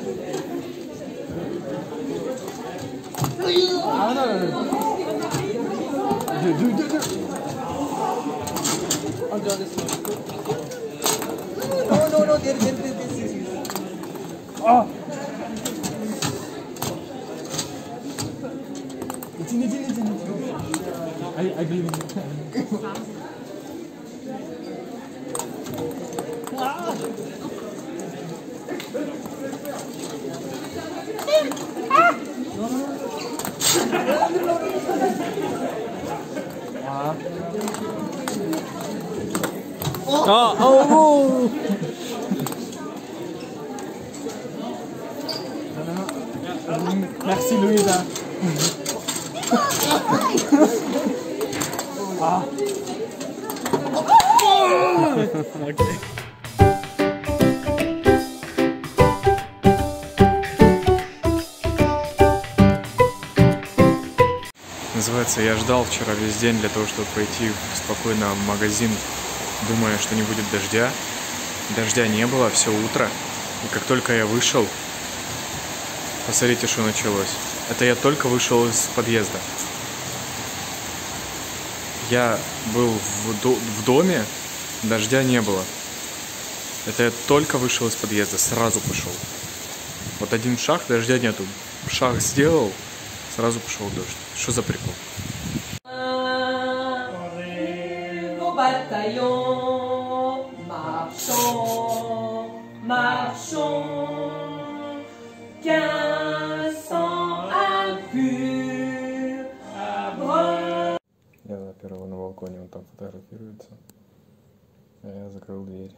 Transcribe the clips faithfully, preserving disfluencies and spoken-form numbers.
No, no, no, there, there, there, this is. Oh. It's in, it's in, it's in. I, I believe in it. Oh, oh! Merci Louisa. Ah. Okay. Называется, я ждал вчера весь день для того, чтобы пойти спокойно в магазин, думая, что не будет дождя. Дождя не было все утро. И как только я вышел, посмотрите, что началось. Это я только вышел из подъезда. Я был в, до в доме, дождя не было. Это я только вышел из подъезда, сразу пошел. Вот один шаг, дождя нету. Шаг сделал, сразу пошел дождь. Что за прикол? Я запер его на балконе, он там фотографируется. А я закрыл дверь.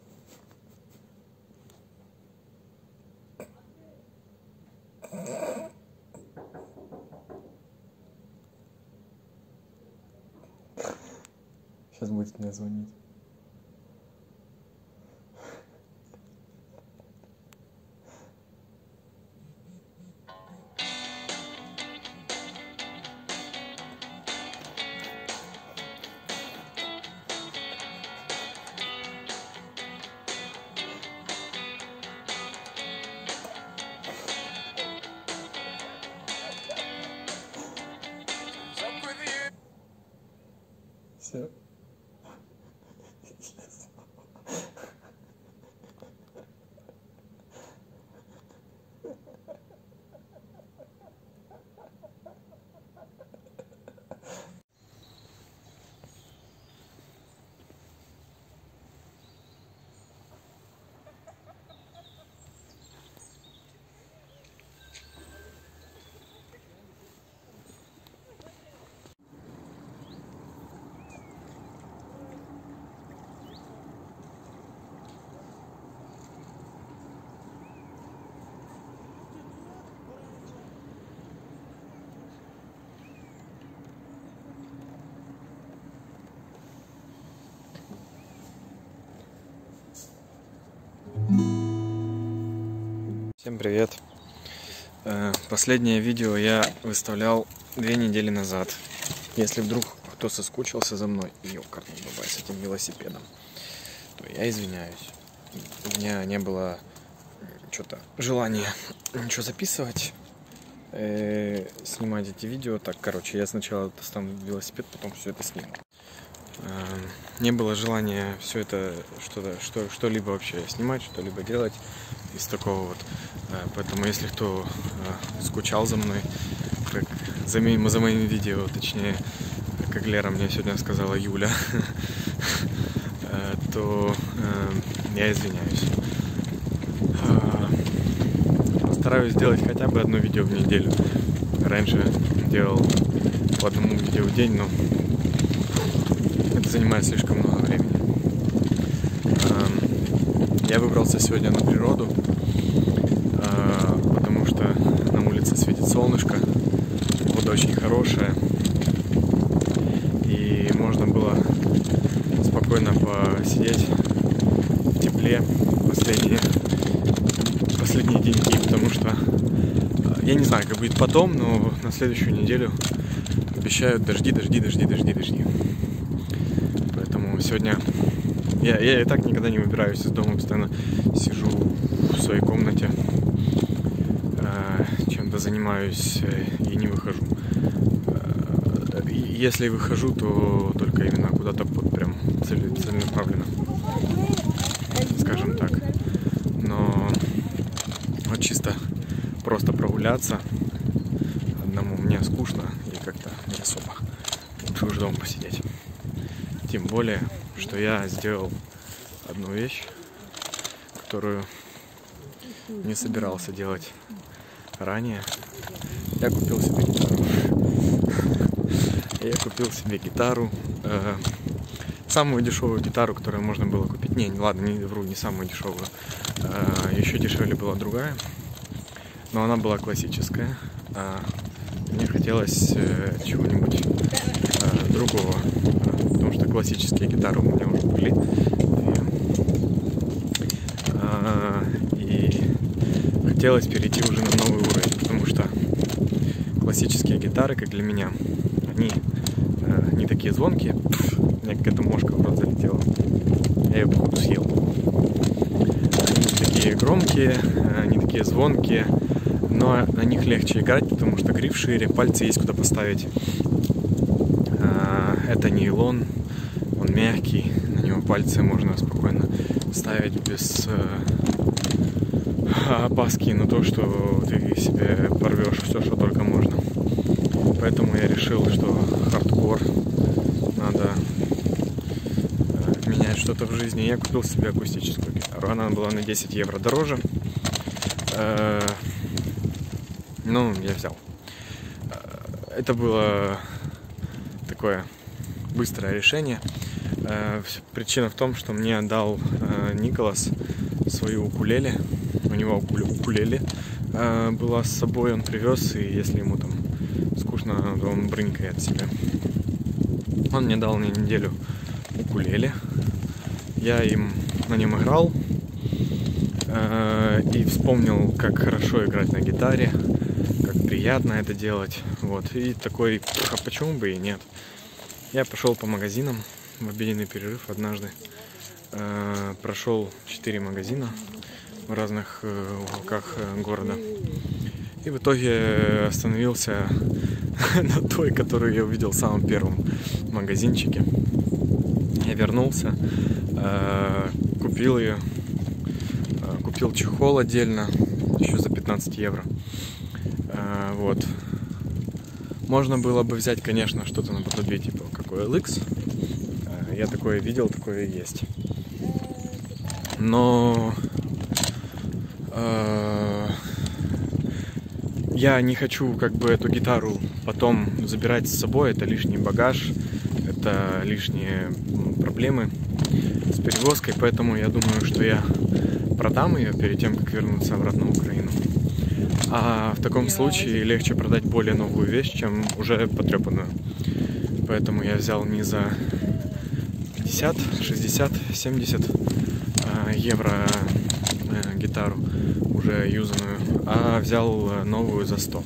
Сейчас будет мне звонить. Все. Всем привет! Последнее видео я выставлял две недели назад. Если вдруг кто соскучился за мной, ёкарный бабай, с этим велосипедом, то я извиняюсь. У меня не было что-то желания ничего записывать, э, снимать эти видео. Так, короче, я сначала достану велосипед, потом все это сниму. Э, не было желания все это что-то, что, что-либо вообще снимать, что-либо делать из такого вот. Поэтому, если кто э, скучал за мной, как за, ми, за моими видео, точнее, как Лера мне сегодня сказала, Юля, э, то э, я извиняюсь. Э, постараюсь сделать хотя бы одно видео в неделю. Раньше делал по одному видео в день, но это занимает слишком много времени. Э, я выбрался сегодня на природу, потому что на улице светит солнышко, погода очень хорошая, и можно было спокойно посидеть в тепле последние, последние деньги, потому что я не знаю, как будет потом, но на следующую неделю обещают дожди, дожди, дожди, дожди, дожди. Поэтому сегодня я, я и так никогда не выбираюсь из дома, постоянно сижу в своей комнате. занимаюсь и не выхожу. Если выхожу, то только именно куда-то под прям целенаправленно, скажем так. Но вот чисто просто прогуляться одному мне скучно и как-то не особо. Лучше уж дома посидеть. Тем более, что я сделал одну вещь, которую не собирался делать ранее. Я купил себе гитару. Я купил себе гитару. Э, самую дешевую гитару, которую можно было купить. Не, ладно, не вру, не самую дешевую. Э, еще дешевле была другая. Но она была классическая. А мне хотелось э, чего-нибудь э, другого. Потому что классические гитары у меня уже были. И, э, и хотелось перейти уже на новый уровень. Потому что классические гитары, как для меня, они э, не такие звонкие. У меня какая-то мошка в рот залетела. Я ее, походу, съел. Они не такие громкие, э, не такие звонкие, но на них легче играть, потому что гриф шире, пальцы есть куда поставить. Э, это нейлон, он мягкий, на него пальцы можно спокойно ставить без э, опаски на то, что ты себе порвешь все, что только можно. Поэтому я решил, что хардкор надо э, менять что-то в жизни. Я купил себе акустическую гитару. Она была на десять евро дороже. Э, ну, я взял. Э, это было такое быстрое решение. Э, причина в том, что мне дал э, Николас свою укулеле. У него укулеле э, была с собой, он привез, и если ему там скучно, то он брынкает себе. Он мне дал на неделю укулеле. Я им на нем играл э, и вспомнил, как хорошо играть на гитаре, как приятно это делать. Вот. И такой, а почему бы и нет? Я пошел по магазинам в обеденный перерыв однажды. Э, прошел четыре магазина в разных э, уголках э, города. И в итоге остановился на той, которую я увидел в самом первом магазинчике. Я вернулся, э, купил ее, э, купил чехол отдельно, еще за пятнадцать евро. Э, вот. Можно было бы взять, конечно, что-то наподобие типа как у эл икс. Э, я такое видел, такое есть. Но э, я не хочу как бы эту гитару потом забирать с собой, это лишний багаж, это лишние проблемы с перевозкой, поэтому я думаю, что я продам ее перед тем, как вернуться обратно в Украину. А в таком случае легче продать более новую вещь, чем уже потрепанную. Поэтому я взял не за пятьдесят, шестьдесят, семьдесят евро гитару, уже юзанную, а взял новую за сто.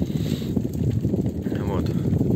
Вот.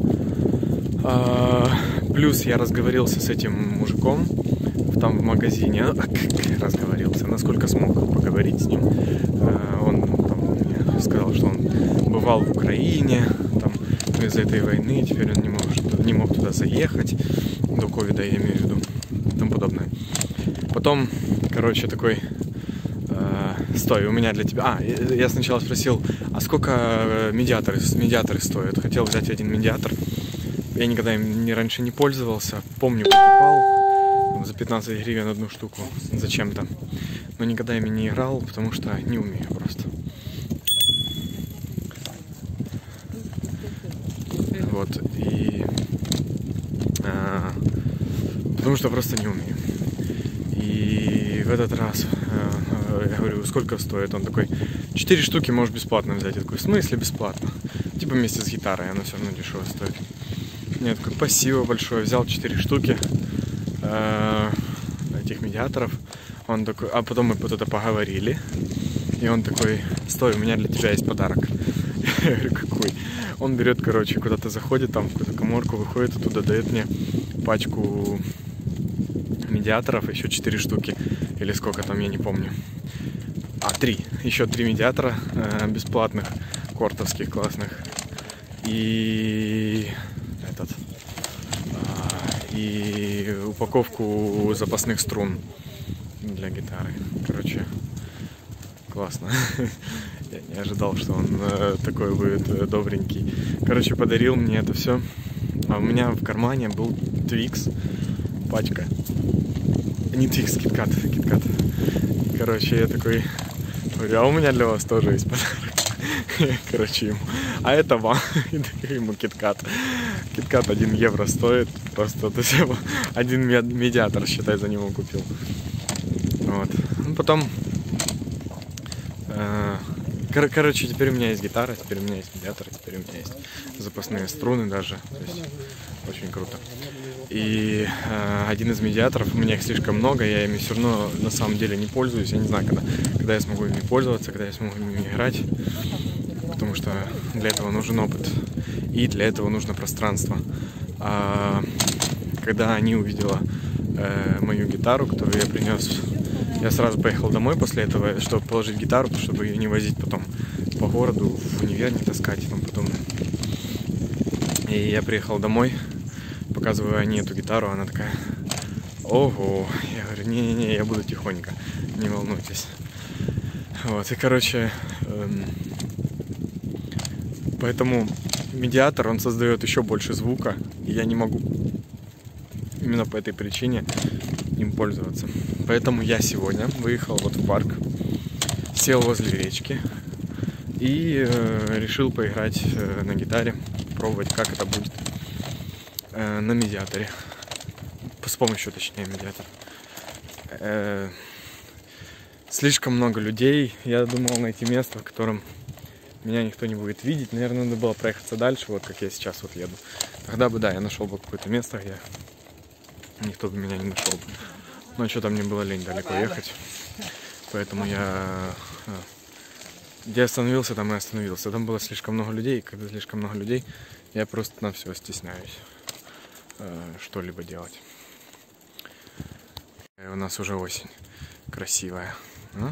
А, плюс я разговорился с этим мужиком там в магазине. А, как разговорился, насколько смог поговорить с ним. А, он там мне сказал, что он бывал в Украине, там из-за этой войны теперь он не может, не мог туда заехать, до ковида я имею в виду, и тому подобное. Потом, короче, такой: стой, у меня для тебя... А, я сначала спросил, а сколько медиаторы, медиаторы стоят? Хотел взять один медиатор. Я никогда им не, раньше не пользовался. Помню, покупал за пятнадцать гривен одну штуку зачем-то. Но никогда ими не играл, потому что не умею просто. Вот, и... А, потому что просто не умею. И в этот раз... Я говорю, сколько стоит? Он такой: четыре штуки можешь бесплатно взять. Я такой: в смысле бесплатно? Типа вместе с гитарой, она все равно дешево стоит. Я такой: спасибо большое. Взял четыре штуки э, этих медиаторов. Он такой, а потом мы вот это поговорили. И он такой: стой, у меня для тебя есть подарок. Я говорю: какой? Он берет, короче, куда-то заходит, там в какую-то каморку, выходит оттуда, дает мне пачку медиаторов, еще четыре штуки. Или сколько там, я не помню. А, три. Еще три медиатора э, бесплатных. кортовских классных. И этот... И упаковку запасных струн для гитары. Короче, классно. Я не ожидал, что он такой будет добренький. Короче, подарил мне это все. А у меня в кармане был Twix, пачка. Не Twix, киткат, киткат. Короче, я такой говорю, а у меня для вас тоже есть подарок. Короче, ему. А это вам. И даю ему киткат. Киткат один евро стоит. Просто то есть, один медиатор, считай, за него купил. Вот. Ну, потом... Э, кор- короче, теперь у меня есть гитара, теперь у меня есть медиатор, теперь у меня есть запасные струны даже. То есть, очень круто. И э, один из медиаторов, у меня их слишком много, я ими все равно на самом деле не пользуюсь. Я не знаю, когда, когда я смогу ими пользоваться, когда я смогу ими играть. Потому что для этого нужен опыт. И для этого нужно пространство. А когда Ани увидела э, мою гитару, которую я принес, я сразу поехал домой после этого, чтобы положить гитару, чтобы ее не возить потом по городу, в универ не таскать. Там потом... И я приехал домой, показываю Ани эту гитару, она такая: ого. Я говорю, не-не-не, я буду тихонько, не волнуйтесь. Вот, и короче, эм, поэтому медиатор, он создает еще больше звука, и я не могу именно по этой причине им пользоваться. Поэтому я сегодня выехал вот в парк, сел возле речки и э, решил поиграть э, на гитаре, пробовать, как это будет э, на медиаторе. С помощью, точнее, медиатора. Э, слишком много людей. Я думал найти место, в котором меня никто не будет видеть. Наверное, надо было проехаться дальше, вот как я сейчас вот еду. Тогда бы, да, я нашел бы какое-то место, где никто бы меня не нашел. Но что-то мне было лень далеко ехать. Поэтому я... Где остановился, там и остановился. Там было слишком много людей. И когда слишком много людей, я просто на все стесняюсь э, что-либо делать. И у нас уже осень красивая. А?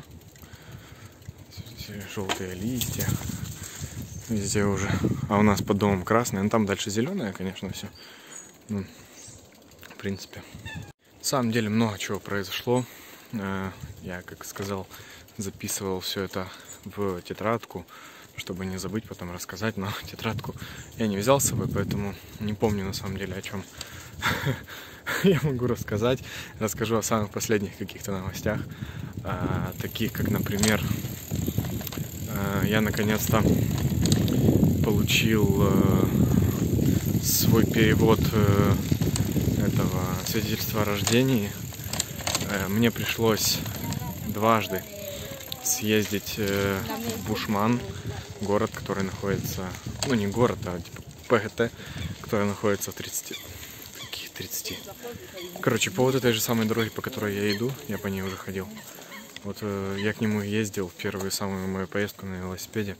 Желтые листья. Везде уже. А у нас под домом красное. Ну там дальше зеленое, конечно, все. Ну, в принципе. На самом деле много чего произошло. Я, как сказал, записывал все это в тетрадку, чтобы не забыть потом рассказать. Но тетрадку я не взял с собой, поэтому не помню на самом деле, о чем я могу рассказать. Расскажу о самых последних каких-то новостях. Таких, как, например, я наконец-то получил свой перевод этого свидетельства о рождении. Мне пришлось дважды съездить в Бушман, город, который находится, ну не город, а типа ПГТ, который находится в тридцати, каких тридцати. Короче, по вот этой же самой дороге, по которой я иду, я по ней уже ходил. Вот я к нему ездил в первую самую мою поездку на велосипеде.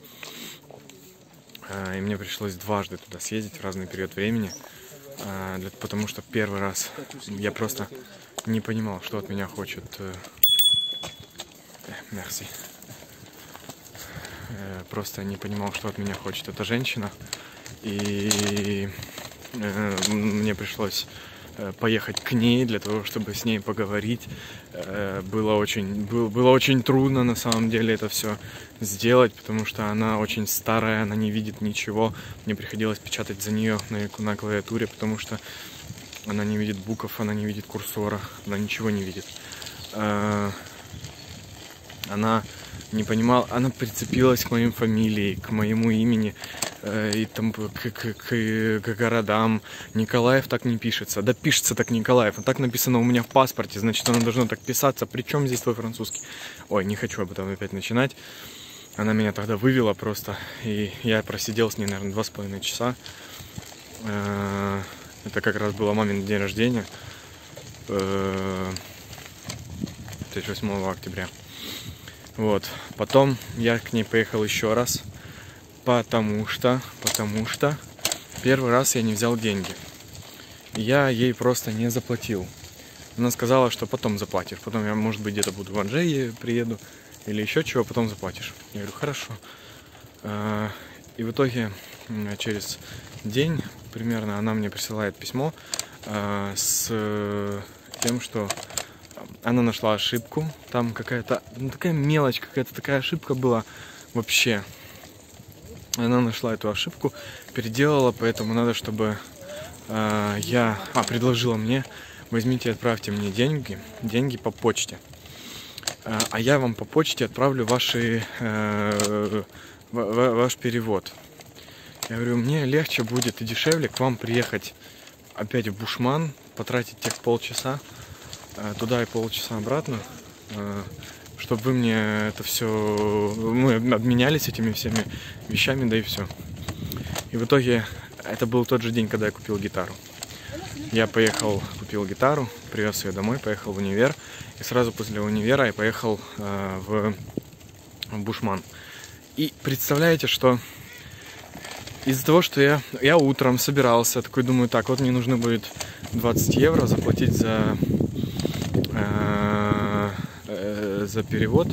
И мне пришлось дважды туда съездить в разный период времени. Потому что первый раз я просто не понимал, что от меня хочет... Мерси. Просто не понимал, что от меня хочет эта женщина. И мне пришлось поехать к ней для того, чтобы с ней поговорить. Было очень, было, было очень трудно на самом деле это все сделать, потому что она очень старая, она не видит ничего. Мне приходилось печатать за нее на, на клавиатуре, потому что она не видит букв, она не видит курсора, она ничего не видит. Она не понимала, она прицепилась к моей фамилии, к моему имени, э, и там к, к, к, к городам. Николаев так не пишется. Да пишется так Николаев. А так написано у меня в паспорте, значит, оно должно так писаться. Причем здесь твой французский? Ой, не хочу об этом опять начинать. Она меня тогда вывела просто, и я просидел с ней, наверное, два с половиной часа. Э, это как раз было мамин день рождения. Э, тридцать восьмого октября. Вот, потом я к ней поехал еще раз, потому что, потому что первый раз я не взял деньги. Я ей просто не заплатил. Она сказала, что потом заплатишь. Потом я, может быть, где-то буду в Анжее, приеду или еще чего, потом заплатишь. Я говорю, хорошо. И в итоге через день примерно она мне присылает письмо э, с тем, что она нашла ошибку. Там какая-то, ну, такая мелочь, какая-то такая ошибка была вообще. Она нашла эту ошибку, переделала, поэтому надо, чтобы э, я... А, предложила мне, возьмите и отправьте мне деньги, деньги по почте. Э, а я вам по почте отправлю ваши, э, ваш перевод. Я говорю, мне легче будет и дешевле к вам приехать опять в Бушман, потратить тех полчаса э, туда и полчаса обратно, э, чтобы вы мне это все, мы обменялись этими всеми вещами, да и все. И в итоге это был тот же день, когда я купил гитару. Я поехал, купил гитару, привез ее домой, поехал в универ. И сразу после универа я поехал э, в, в Бушман. И представляете, что из-за того, что я, я утром собирался, такой думаю, так, вот мне нужно будет двадцать евро заплатить за... Э, за перевод.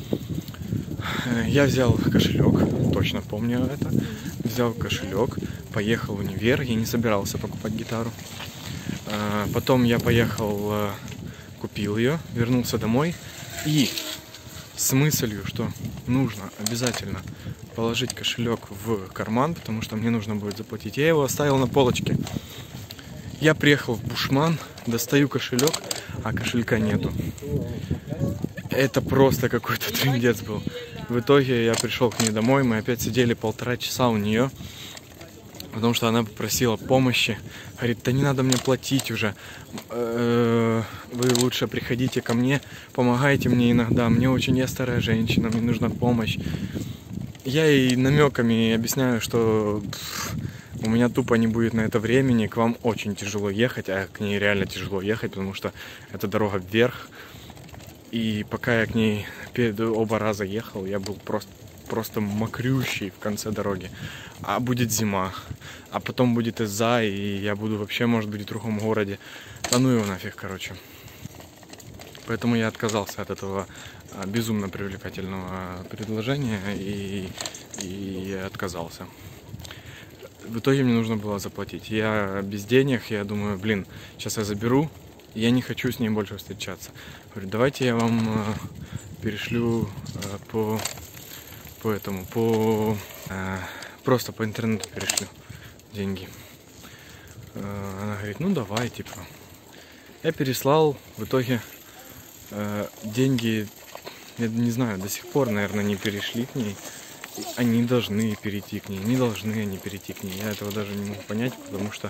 Я взял кошелек, точно помню это. Взял кошелек, поехал в универ. Я не собирался покупать гитару. Потом я поехал, купил ее, вернулся домой. И с мыслью, что нужно обязательно положить кошелек в карман, потому что мне нужно будет заплатить. Я его оставил на полочке. Я приехал в Бушман, достаю кошелек, а кошелька нету. Это просто какой-то трындец был. В итоге я пришел к ней домой, мы опять сидели полтора часа у нее, потому что она попросила помощи. Говорит, да не надо мне платить уже, вы лучше приходите ко мне, помогайте мне иногда, мне очень, я старая женщина, мне нужна помощь. Я ей намеками объясняю, что у меня тупо не будет на это времени, к вам очень тяжело ехать, а к ней реально тяжело ехать, потому что это дорога вверх. И пока я к ней оба раза ехал, я был просто, просто мокрющий в конце дороги. А будет зима, а потом будет Иза, и я буду вообще, может быть, в другом городе. Да ну его нафиг, короче. Поэтому я отказался от этого безумно привлекательного предложения и, и отказался. В итоге мне нужно было заплатить. Я без денег, я думаю, блин, сейчас я заберу. Я не хочу с ней больше встречаться. Говорю, давайте я вам э, перешлю э, по, по этому, по э, просто по интернету перешлю деньги. Э, она говорит, ну давай, типа. Я переслал, в итоге э, деньги, я не знаю, до сих пор, наверное, не перешли к ней. Они должны перейти к ней, не должны они перейти к ней. Я этого даже не могу понять, потому что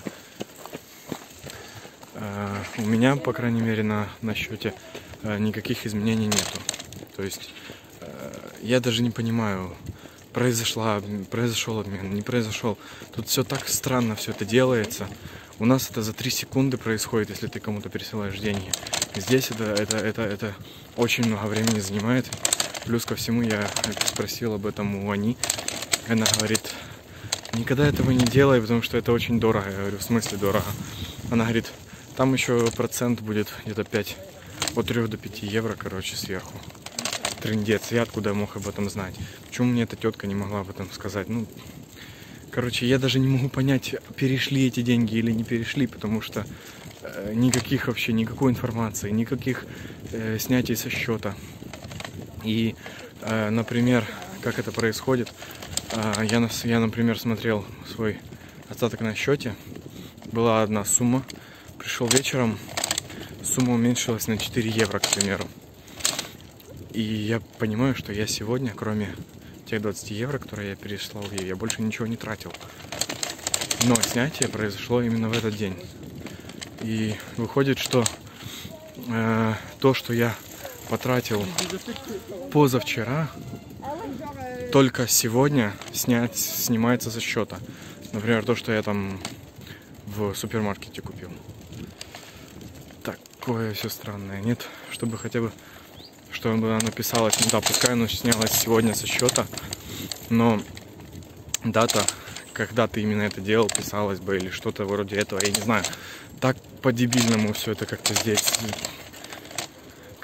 Uh, у меня, по крайней мере, на, на счете uh, никаких изменений нету. То есть uh, я даже не понимаю, произошла, произошел обмен, не произошел. Тут все так странно, все это делается. У нас это за три секунды происходит, если ты кому-то пересылаешь деньги. Здесь это, это, это, это очень много времени занимает. Плюс ко всему я спросил об этом у Ани. Она говорит, никогда этого не делай, потому что это очень дорого. Я говорю, в смысле дорого? Она говорит, там еще процент будет где-то пять, от трёх до пяти евро, короче, сверху. Трындец, я откуда мог об этом знать? Почему мне эта тетка не могла об этом сказать? Ну, короче, я даже не могу понять, перешли эти деньги или не перешли, потому что э, никаких вообще, никакой информации, никаких э, снятий со счета. И, э, например, как это происходит, э, я, я, например, смотрел свой остаток на счете, была одна сумма. Пришел вечером, сумма уменьшилась на четыре евро, к примеру. И я понимаю, что я сегодня, кроме тех двадцати евро, которые я переслал ей, я больше ничего не тратил. Но снятие произошло именно в этот день. И выходит, что э, то, что я потратил позавчера, только сегодня снять, снимается со счета. Например, то, что я там в супермаркете купил. Такое все странное. Нет, чтобы хотя бы, чтобы оно писалось, ну да, пускай оно снялось сегодня со счета, но дата, когда ты именно это делал, писалась бы, или что-то вроде этого, я не знаю. Так по-дебильному все это как-то здесь.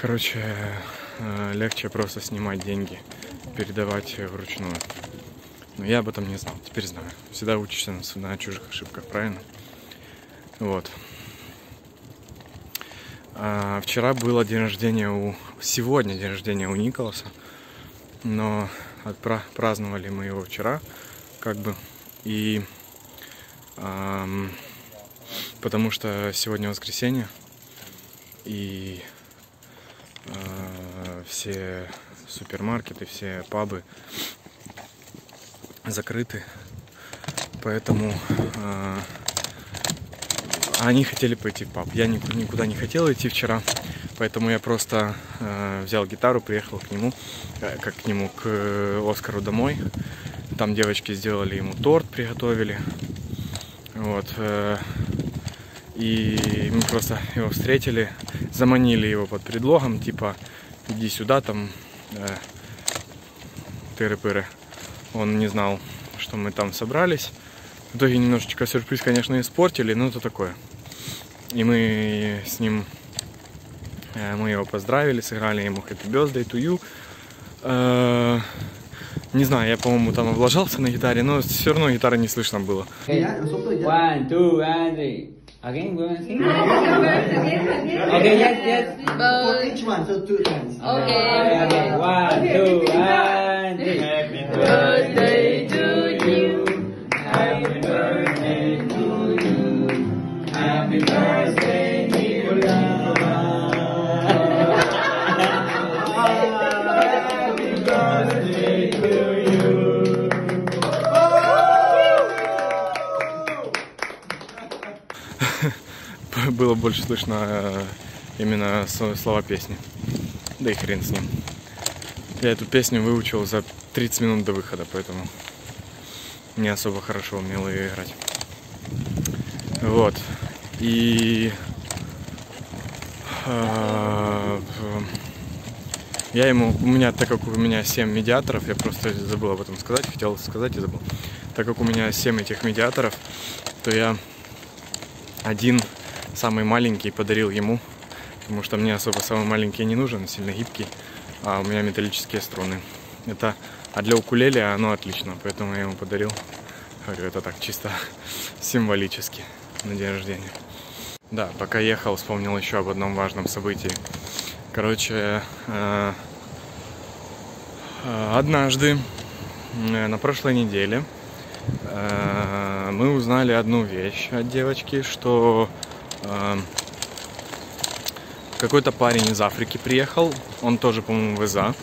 Короче, легче просто снимать деньги, передавать вручную. Но я об этом не знал, теперь знаю. Всегда учишься на, на чужих ошибках, правильно? Вот. А вчера было день рождения у... Сегодня день рождения у Николаса. Но отпра... праздновали мы его вчера, как бы. И... Эм... Потому что сегодня воскресенье. И... Э... Все супермаркеты, все пабы закрыты. Поэтому... Э... Они хотели пойти в паб. Я никуда не хотел идти вчера, поэтому я просто э, взял гитару, приехал к нему, э, как к нему, к Оскару домой. Там девочки сделали ему торт, приготовили. Вот. Э, и мы просто его встретили, заманили его под предлогом, типа, иди сюда, там, э, тыры-пыры. Он не знал, что мы там собрались. В итоге немножечко сюрприз, конечно, испортили, но это такое. И мы с ним, мы его поздравили, сыграли ему Happy Birthday to you. Э, не знаю, я, по-моему, там облажался на гитаре, но все равно гитары не слышно было. One, two, and three. Again, we're gonna sing. Okay, yes, yes. For each one, so two times. Okay. Okay, one, two, and three. Happy birthday to you. Happy birthday to you. Happy birthday, Nicolas. Happy birthday to you. Было больше слышно именно слова песни. Да и хрен с ним. Я эту песню выучил за тридцать минут до выхода, поэтому не особо хорошо умел ее играть. Вот. И э, я ему, у меня, так как у меня семь медиаторов, я просто забыл об этом сказать, хотел сказать и забыл. Так как у меня семь этих медиаторов, то я один, самый маленький, подарил ему, потому что мне особо самый маленький не нужен, сильно гибкий, а у меня металлические струны. Это, а для укулеле оно отлично, поэтому я ему подарил. Говорю, это так чисто символически на день рождения. Да, пока ехал, вспомнил еще об одном важном событии. Короче, э, э, однажды э, на прошлой неделе э, мы узнали одну вещь от девочки, что э, какой-то парень из Африки приехал, он тоже, по-моему, в ИЗА,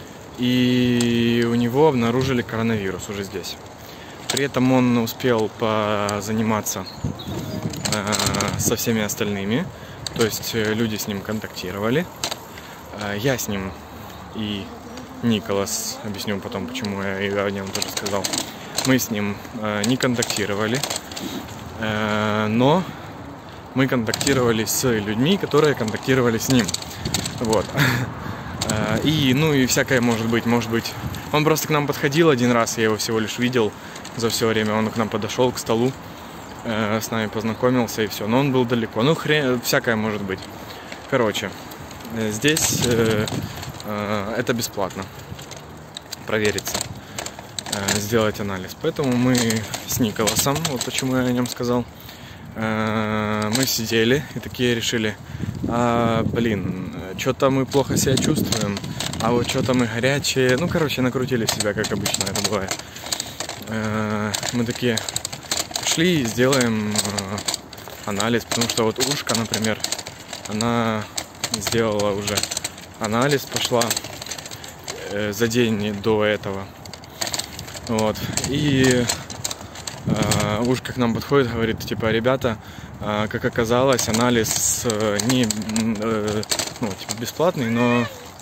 и у него обнаружили коронавирус уже здесь. При этом он успел позаниматься э, со всеми остальными, то есть люди с ним контактировали. Э, я с ним и Николас, объясню потом, почему я и о нем тоже сказал, мы с ним э, не контактировали, э, но мы контактировали с людьми, которые контактировали с ним. Вот. Э, и, ну и всякое может быть, может быть. Он просто к нам подходил один раз, я его всего лишь видел за все время. Он к нам подошел к столу, э, с нами познакомился и все. Но он был далеко. Ну, хрен, всякое может быть. Короче, э, здесь э, э, это бесплатно. Провериться, э, сделать анализ. Поэтому мы с Николасом, вот почему я о нем сказал, э, мы сидели и такие решили, а, блин, что-то мы плохо себя чувствуем, а вот что-то мы горячие. Ну, короче, накрутили себя, как обычно это бывает. Мы такие, шли и сделаем анализ, потому что вот Ушка, например, она сделала уже анализ, пошла за день до этого. Вот. И Ушка к нам подходит, говорит, типа, ребята, как оказалось, анализ не, ну, типа, бесплатный, но...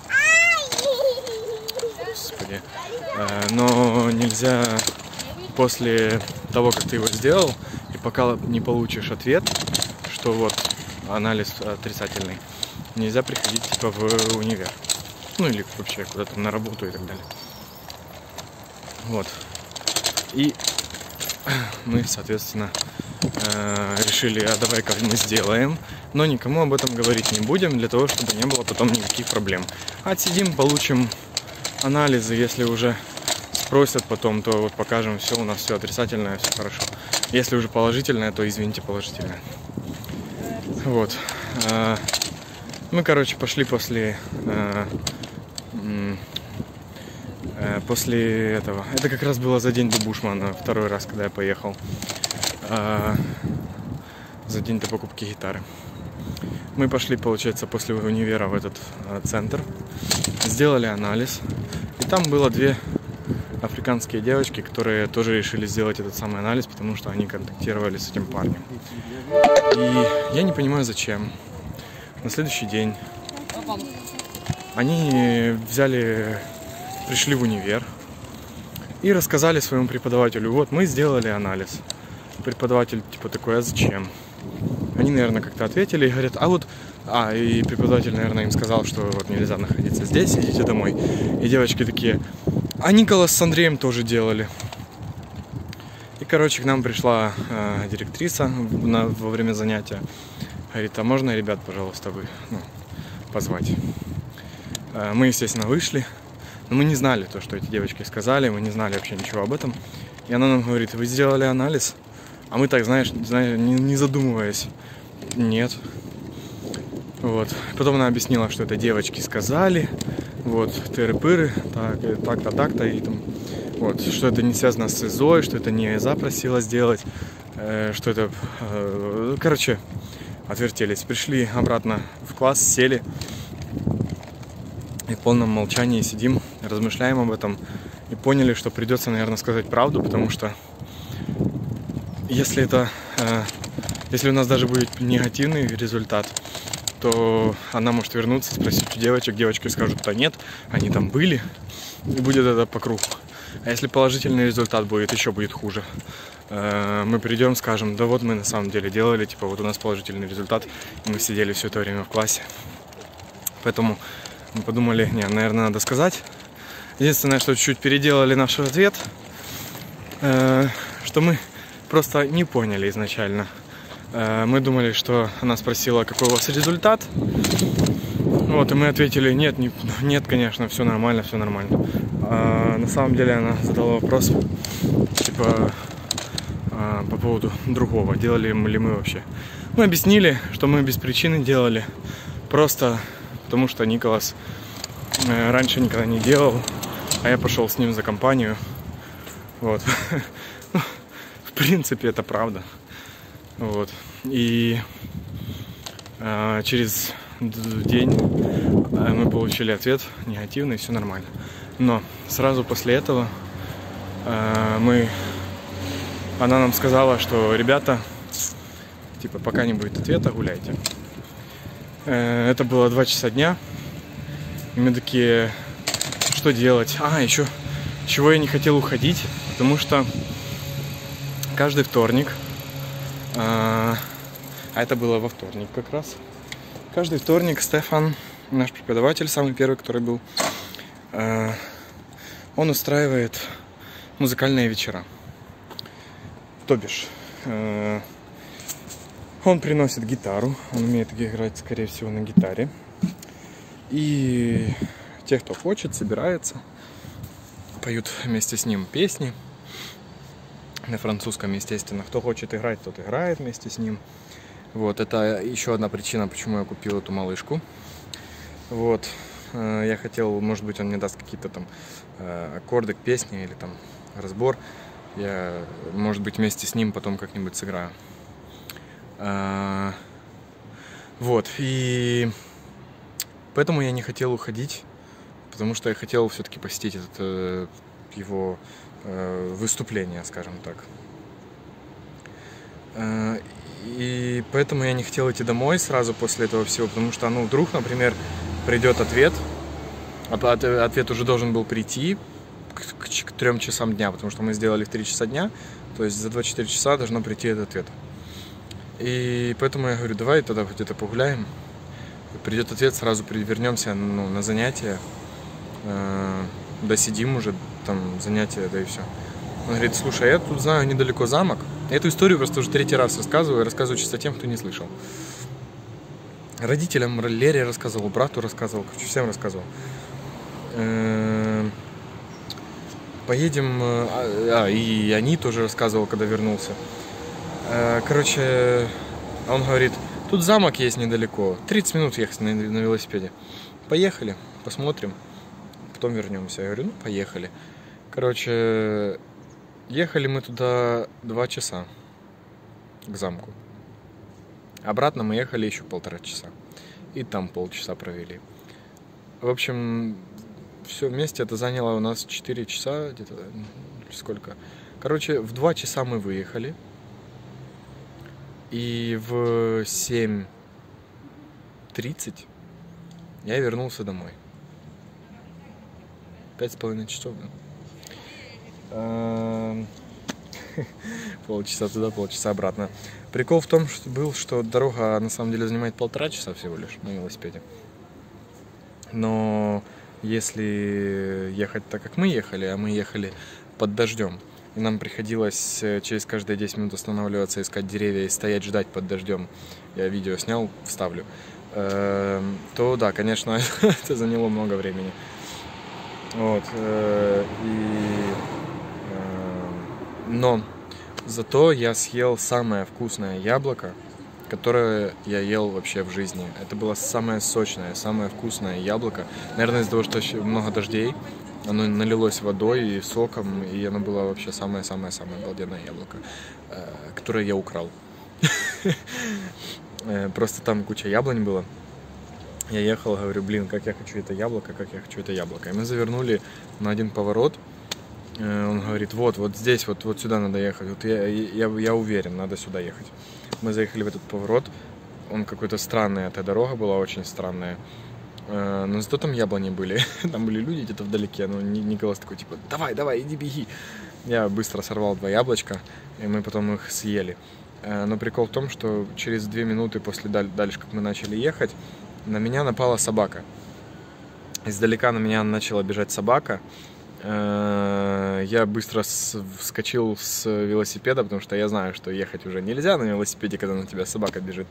Господи. Но нельзя... После того, как ты его сделал, и пока не получишь ответ, что вот анализ отрицательный, нельзя приходить типа в универ. Ну или вообще куда-то на работу и так далее. Вот. И мы, соответственно, решили, а давай-ка мы сделаем, но никому об этом говорить не будем, для того, чтобы не было потом никаких проблем. Отсидим, получим анализы, если уже спросят потом, то вот покажем, все, у нас все отрицательное, все хорошо. Если уже положительное, то извините, положительное. Вот. Мы, короче, пошли после... После этого. Это как раз было за день до Бушмана, второй раз, когда я поехал. За день до покупки гитары. Мы пошли, получается, после универа в этот центр. Сделали анализ. И там было две африканские девочки, которые тоже решили сделать этот самый анализ, потому что они контактировали с этим парнем. И я не понимаю, зачем. На следующий день они взяли, пришли в универ и рассказали своему преподавателю: вот, мы сделали анализ. Преподаватель типа такой: а зачем? Они, наверное, как-то ответили и говорят: а вот... А, и преподаватель, наверное, им сказал, что вот нельзя находиться здесь, идите домой. И девочки такие: а Николас с Андреем тоже делали. И, короче, к нам пришла э, директриса на, во время занятия. Говорит: а можно, ребят, пожалуйста, вы, ну, позвать? Э, мы, естественно, вышли. Но мы не знали то, что эти девочки сказали. Мы не знали вообще ничего об этом. И она нам говорит: вы сделали анализ? А мы так, знаешь, знаешь не, не задумываясь: нет. Вот. Потом она объяснила, что это девочки сказали. Вот, тыры-пыры, так, так-то, так-то. И там, вот, что это не связано с ИЗОой, что это не ИЗа просила сделать. Э, что это... Э, короче, отвертелись. Пришли обратно в класс, сели. И в полном молчании сидим, размышляем об этом. И поняли, что придется, наверное, сказать правду, потому что если это... Э, если у нас даже будет негативный результат, то она может вернуться, спросить у девочек, девочки скажут: да нет, они там были, и будет это по кругу. А если положительный результат будет, еще будет хуже. Мы придем, скажем: да вот мы на самом деле делали, типа вот у нас положительный результат, и мы сидели все это время в классе. Поэтому мы подумали: не, наверное, надо сказать. Единственное, что чуть-чуть переделали наш ответ, что мы просто не поняли изначально. Мы думали, что она спросила: какой у вас результат. Вот, и мы ответили: нет, не, нет, конечно, все нормально, все нормально. А на самом деле она задала вопрос, типа, по поводу другого, делали ли мы вообще. Мы объяснили, что мы без причины делали, просто потому что Николас раньше никогда не делал, а я пошел с ним за компанию. Вот. В принципе, это правда. Вот. И э, через день э, мы получили ответ негативный, все нормально. Но сразу после этого э, мы, она нам сказала, что: ребята, типа, пока не будет ответа, гуляйте. Э, это было два часа дня. И мы такие: что делать? А, еще чего я не хотел уходить, потому что каждый вторник, а это было во вторник как раз. Каждый вторник Стефан, наш преподаватель, самый первый, который был, он устраивает музыкальные вечера. То бишь, он приносит гитару, он умеет играть, скорее всего, на гитаре. И те, кто хочет, собираются, поют вместе с ним песни. На французском, естественно. Кто хочет играть, тот играет вместе с ним. Вот, это еще одна причина, почему я купил эту малышку. Вот, я хотел, может быть, он мне даст какие-то там аккорды к песне или там разбор. Я, может быть, вместе с ним потом как-нибудь сыграю. Вот, и поэтому я не хотел уходить, потому что я хотел все-таки посетить этот, его выступление, скажем так. И поэтому я не хотел идти домой сразу после этого всего, потому что, ну, вдруг, например, придет ответ, ответ уже должен был прийти к, к трем часам дня, потому что мы сделали в три часа дня, то есть за двадцать четыре часа должно прийти этот ответ. И поэтому я говорю: давай тогда где-то погуляем, придет ответ, сразу вернемся, ну, на занятия, досидим уже там занятия, да и все. Он говорит: слушай, я тут знаю недалеко замок. Эту историю просто уже третий раз рассказываю, рассказываю чисто тем, кто не слышал. Родителям, Лере рассказывал, брату рассказывал, всем рассказывал. поедем... А, и они тоже рассказывал, когда вернулся. Короче, он говорит, тут замок есть недалеко, тридцать минут ехать на, на велосипеде. Поехали, посмотрим, потом вернемся. Я говорю, ну, поехали. Короче, ехали мы туда два часа к замку. Обратно мы ехали еще полтора часа. И там полчаса провели. В общем, все вместе это заняло у нас четыре часа, где-то сколько. Короче, в два часа мы выехали. И в семь тридцать я вернулся домой. Пять с половиной часов, да? Полчаса туда, полчаса обратно. Прикол в том, что был, что дорога на самом деле занимает полтора часа всего лишь на велосипеде. Но если ехать так, как мы ехали, а мы ехали под дождем, и нам приходилось через каждые десять минут останавливаться, искать деревья и стоять ждать под дождем, я видео снял, вставлю, то да, конечно, это заняло много времени. Вот. И... Но зато я съел самое вкусное яблоко, которое я ел вообще в жизни. Это было самое сочное, самое вкусное яблоко. Наверное, из-за того, что много дождей, оно налилось водой и соком, и оно было вообще самое-самое-самое обалденное яблоко, которое я украл. Просто там куча яблонь было. Я ехал, говорю, блин, как я хочу это яблоко, как я хочу это яблоко. И мы завернули на один поворот. Он говорит, вот, вот здесь, вот, вот сюда надо ехать. Вот я, я, я уверен, надо сюда ехать. Мы заехали в этот поворот. Он какой-то странный, эта дорога была очень странная. Но зато там яблони были. Там были люди где-то вдалеке. Но Николас такой, типа, давай, давай, иди, беги. Я быстро сорвал два яблочка, и мы потом их съели. Но прикол в том, что через две минуты после дальше, как мы начали ехать, на меня напала собака. Издалека на меня начала бежать собака. Я быстро вскочил с велосипеда, потому что я знаю, что ехать уже нельзя на велосипеде, когда на тебя собака бежит.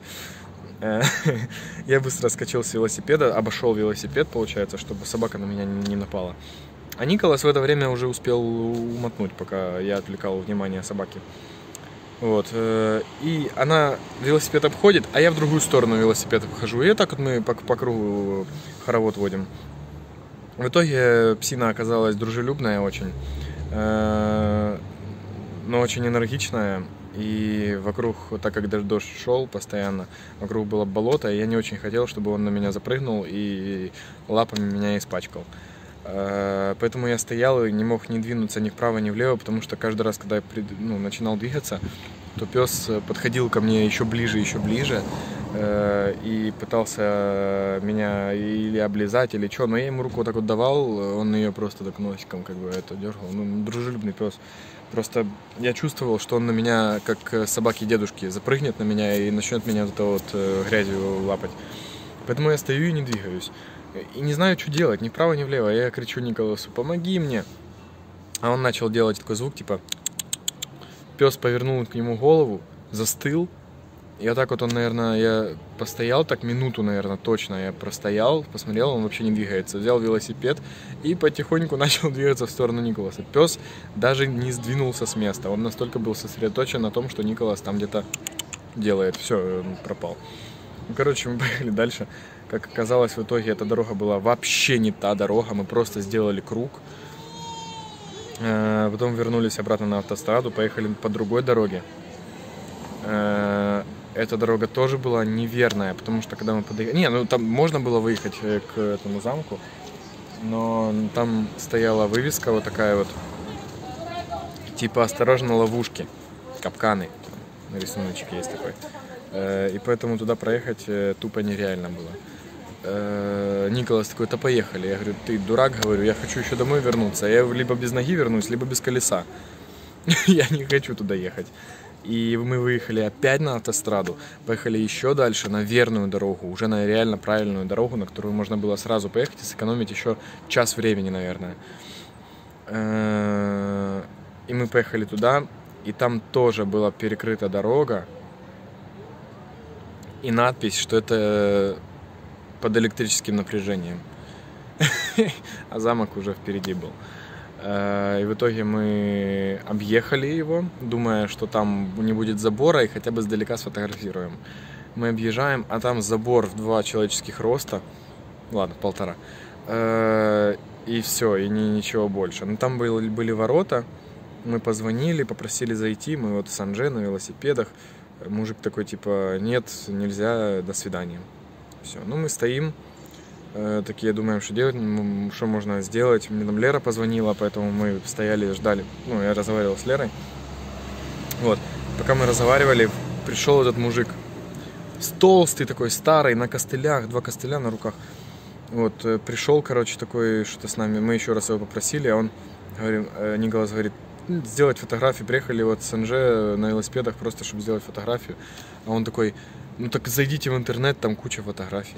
Я быстро вскочил с велосипеда, обошел велосипед, получается, чтобы собака на меня не напала. А Николас в это время уже успел умотнуть, пока я отвлекал внимание собаки. Вот. И она велосипед обходит, а я в другую сторону велосипед обхожу. И так вот мы по, по кругу хоровод водим. В итоге псина оказалась дружелюбная очень, но очень энергичная. И вокруг, так как дождь шел постоянно, вокруг было болото, и я не очень хотел, чтобы он на меня запрыгнул и лапами меня испачкал. Поэтому я стоял и не мог ни двинуться ни вправо, ни влево, потому что каждый раз, когда я ну, начинал двигаться, то пес подходил ко мне еще ближе, еще ближе и пытался меня или облизать, или что. Но я ему руку вот так вот давал, он ее просто так носиком как бы это дергал. Ну, дружелюбный пес. Просто я чувствовал, что он на меня, как собаки дедушки, запрыгнет на меня и начнет меня вот, вот грязью лапать. Поэтому я стою и не двигаюсь. И не знаю, что делать, ни вправо, ни влево. Я кричу Николасу, помоги мне. А он начал делать такой звук, типа... Пес повернул к нему голову, застыл. И вот так вот он, наверное, я постоял так минуту, наверное, точно. Я простоял, посмотрел, он вообще не двигается. Взял велосипед и потихоньку начал двигаться в сторону Николаса. Пес даже не сдвинулся с места. Он настолько был сосредоточен на том, что Николас там где-то делает. Все, он пропал. Ну, короче, мы поехали дальше. Как оказалось, в итоге эта дорога была вообще не та дорога. Мы просто сделали круг. Потом вернулись обратно на автостраду, поехали по другой дороге. Эта дорога тоже была неверная, потому что когда мы подъехали... Не, ну там можно было выехать к этому замку, но там стояла вывеска вот такая вот, типа «Осторожно, ловушки», капканы, рисуночек есть такой. И поэтому туда проехать тупо нереально было. Николас такой, да поехали. Я говорю, ты дурак, говорю, я хочу еще домой вернуться. Я либо без ноги вернусь, либо без колеса. Я не хочу туда ехать. И мы выехали опять на автостраду, поехали еще дальше на верную дорогу, уже на реально правильную дорогу, на которую можно было сразу поехать и сэкономить еще час времени, наверное. И мы поехали туда, и там тоже была перекрыта дорога, и надпись, что это под электрическим напряжением. А замок уже впереди был. И в итоге мы объехали его, думая, что там не будет забора, и хотя бы издалека сфотографируем. Мы объезжаем, а там забор в два человеческих роста, ладно, полтора, и все, и ни, ничего больше. Но там были, были ворота, мы позвонили, попросили зайти, мы вот с Анже на велосипедах. Мужик такой, типа, нет, нельзя, до свидания. Все, ну мы стоим, э, такие думаем, что делать, что можно сделать. Мне там Лера позвонила, поэтому мы стояли, ждали. Ну, я разговаривал с Лерой. Вот, пока мы разговаривали, пришел этот мужик. Толстый такой, старый, на костылях, два костыля на руках. Вот, пришел, короче, такой, что-то с нами. Мы еще раз его попросили, а он, говорим, Николас говорит, сделать фотографию. Приехали вот с Анже на велосипедах просто, чтобы сделать фотографию. А он такой, ну так зайдите в интернет, там куча фотографий.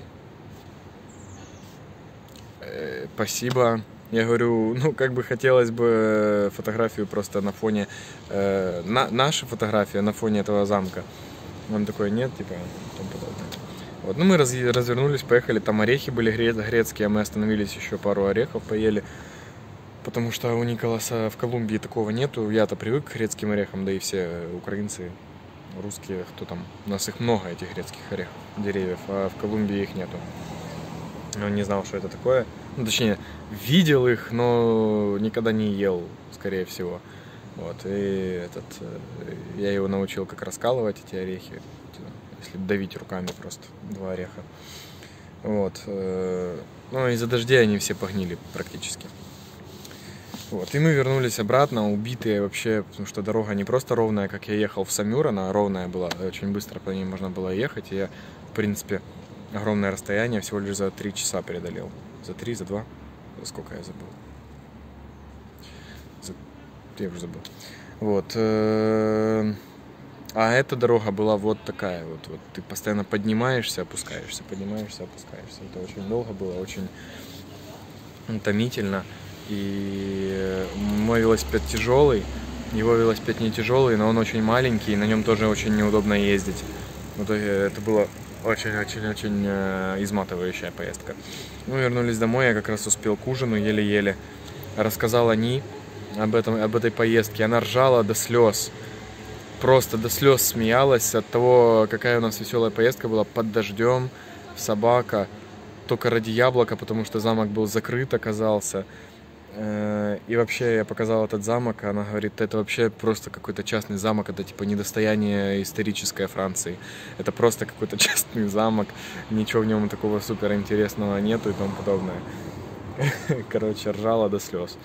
Э, спасибо. Я говорю, ну как бы хотелось бы фотографию просто на фоне, э, на, наша фотография на фоне этого замка. Он такой, нет, типа, там подобное. Вот, ну мы раз, развернулись, поехали, там орехи были грецкие, а мы остановились, еще пару орехов поели. Потому что у Николаса в Колумбии такого нету. Я-то привык к грецким орехам, да и все украинцы, русские, кто там. У нас их много, этих грецких орехов, деревьев, а в Колумбии их нету. Он не знал, что это такое. Ну, точнее, видел их, но никогда не ел, скорее всего. Вот, и этот, я его научил, как раскалывать эти орехи, если давить руками просто два ореха. Вот. Ну, из-за дождя они все погнили практически. Вот, и мы вернулись обратно, убитые вообще, потому что дорога не просто ровная, как я ехал в Самюр, она ровная была, очень быстро по ней можно было ехать, и я, в принципе, огромное расстояние всего лишь за три часа преодолел. За три, за два, за сколько я забыл? За... Я уже забыл. Вот. А эта дорога была вот такая, вот, вот ты постоянно поднимаешься, опускаешься, поднимаешься, опускаешься. Это очень долго было, очень утомительно. И мой велосипед тяжелый, его велосипед не тяжелый, но он очень маленький, и на нем тоже очень неудобно ездить. В итоге это было очень-очень-очень изматывающая поездка. Мы вернулись домой, я как раз успел к ужину, еле-еле. Рассказал Ани об этом, об этой поездке, она ржала до слез. Просто до слез смеялась от того, какая у нас веселая поездка была под дождем, собака, только ради яблока, потому что замок был закрыт, оказался. И вообще я показал этот замок, она говорит, это вообще просто какой-то частный замок, это типа недостояние исторической Франции. Это просто какой-то частный замок, ничего в нем такого супер интересного нету и тому подобное. Короче, ржала до слез.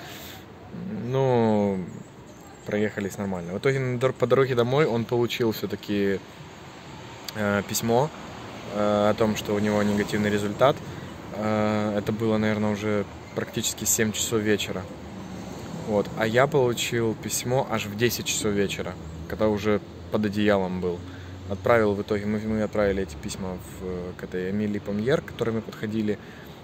Ну, проехались нормально. В итоге по дороге домой он получил все-таки э, письмо э, о том, что у него негативный результат. Э, это было, наверное, уже практически семь часов вечера. Вот. А я получил письмо аж в десять часов вечера, когда уже под одеялом был. Отправил в итоге, мы, мы отправили эти письма в, к этой Эмилии Помьер, к которой мы подходили.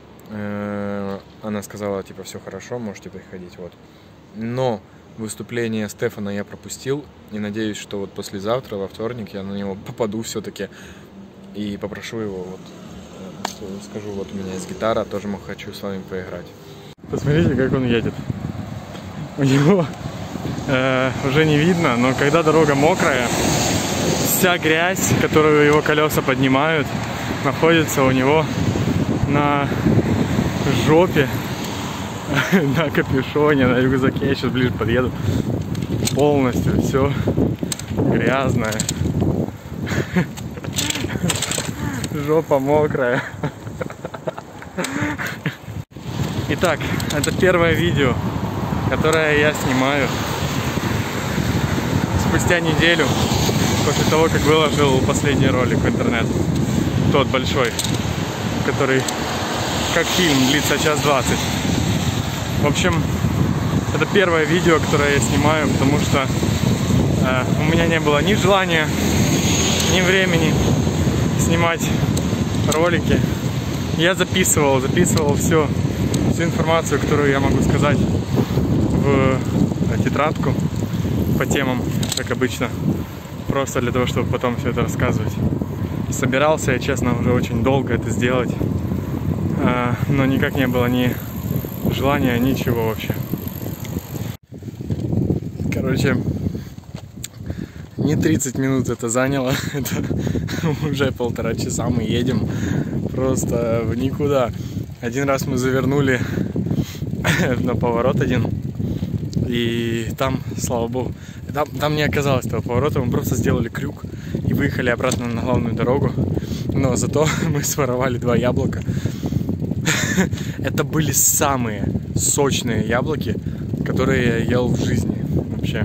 Э, она сказала, типа, все хорошо, можете приходить. Вот. Но выступление Стефана я пропустил, и надеюсь, что вот послезавтра, во вторник, я на него попаду все-таки и попрошу его, вот, скажу, вот у меня есть гитара, тоже хочу с вами поиграть. Посмотрите, как он едет. У него э, уже не видно, но когда дорога мокрая, вся грязь, которую его колеса поднимают, находится у него на жопе, на капюшоне, на рюкзаке. Я сейчас ближе подъеду. Полностью все грязное. Жопа мокрая. Итак, это первое видео, которое я снимаю спустя неделю после того, как выложил последний ролик в интернет. Тот большой, который как фильм длится час двадцать. В общем, это первое видео, которое я снимаю, потому что э, у меня не было ни желания, ни времени снимать ролики. Я записывал, записывал все, всю информацию, которую я могу сказать в тетрадку по темам, как обычно, просто для того, чтобы потом все это рассказывать. Собирался я, честно, уже очень долго это сделать, но никак не было ни желания, ничего вообще. Короче, не тридцать минут это заняло, это уже полтора часа мы едем просто в никуда. Один раз мы завернули на поворот один, и там, слава богу, там, там не оказалось этого поворота, мы просто сделали крюк и выехали обратно на главную дорогу. Но зато мы своровали два яблока. Это были самые сочные яблоки, которые я ел в жизни вообще.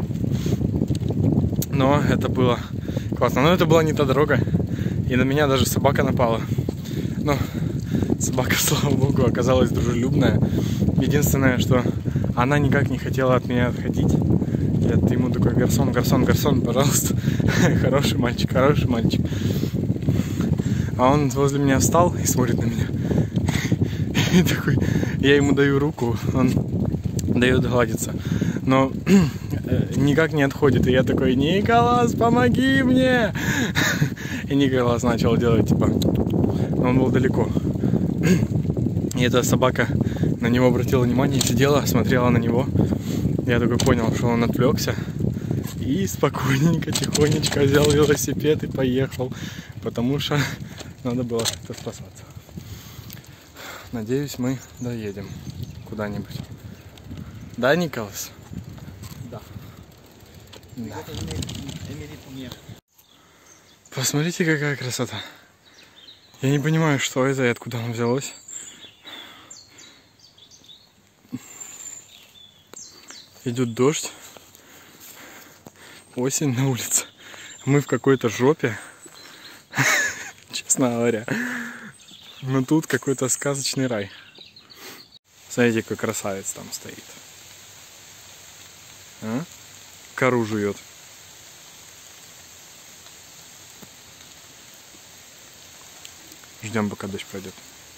Но это было классно. Но это была не та дорога, и на меня даже собака напала. Но собака, слава богу, оказалась дружелюбная. Единственное, что она никак не хотела от меня отходить. Я ему такой: гарсон, гарсон, гарсон, пожалуйста. Хороший мальчик, хороший мальчик. А он возле меня встал и смотрит на меня. И такой, я ему даю руку, он дает гладиться. Но никак не отходит. И я такой: Николас, помоги мне! И Николас начал делать, типа, он был далеко. И эта собака на него обратила внимание, сидела, смотрела на него. Я такой понял, что он отвлекся. И спокойненько, тихонечко взял велосипед и поехал. Потому что надо было как-то спасаться. Надеюсь, мы доедем куда-нибудь. Да, Николас? Да. Да. Посмотрите, какая красота. Я не понимаю, что это и откуда оно взялось. Идет дождь. Осень на улице. Мы в какой-то жопе. Честно говоря. Но тут какой-то сказочный рай. Смотрите, какой красавец там стоит. А? Кору жует. Ждем, пока дождь пройдет.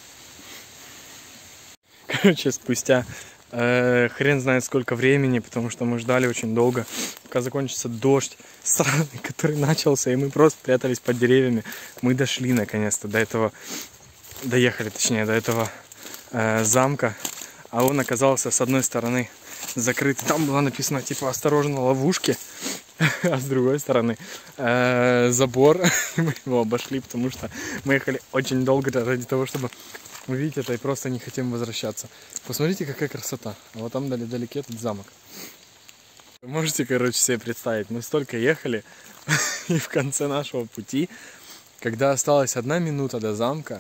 Короче, спустя э, хрен знает сколько времени, потому что мы ждали очень долго, пока закончится дождь сраный, который начался, и мы просто прятались под деревьями. Мы дошли наконец-то до этого, доехали точнее, до этого э, замка, а он оказался с одной стороны закрыт. Там было написано типа «Осторожно, ловушки», а с другой стороны э, забор. Мы его обошли, потому что мы ехали очень долго ради того, чтобы увидеть это, и просто не хотим возвращаться. Посмотрите, какая красота. А вот там вдалеке этот замок. Вы можете, короче, себе представить, мы столько ехали, и в конце нашего пути, когда осталась одна минута до замка,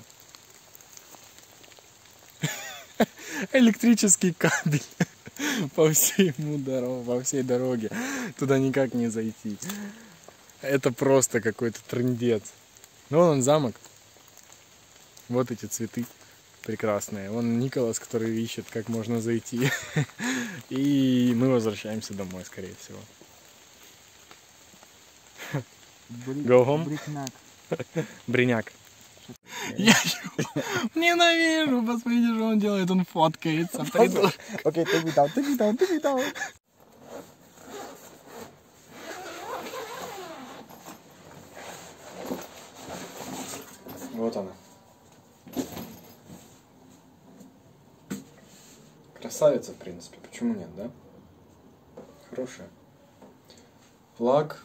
электрический кабель по всему дорогу, по всей дороге. Туда никак не зайти. Это просто какой-то трындец. Ну, вон он замок. Вот эти цветы прекрасные. Вон Николас, который ищет, как можно зайти. И мы возвращаемся домой, скорее всего. Go home? Бриняк. Я ненавижу, посмотрите, что он делает, он фоткается. Окей, take me down, take me down, take me down. Вот она. Красавица, в принципе, почему нет, да? Хорошая. Флаг.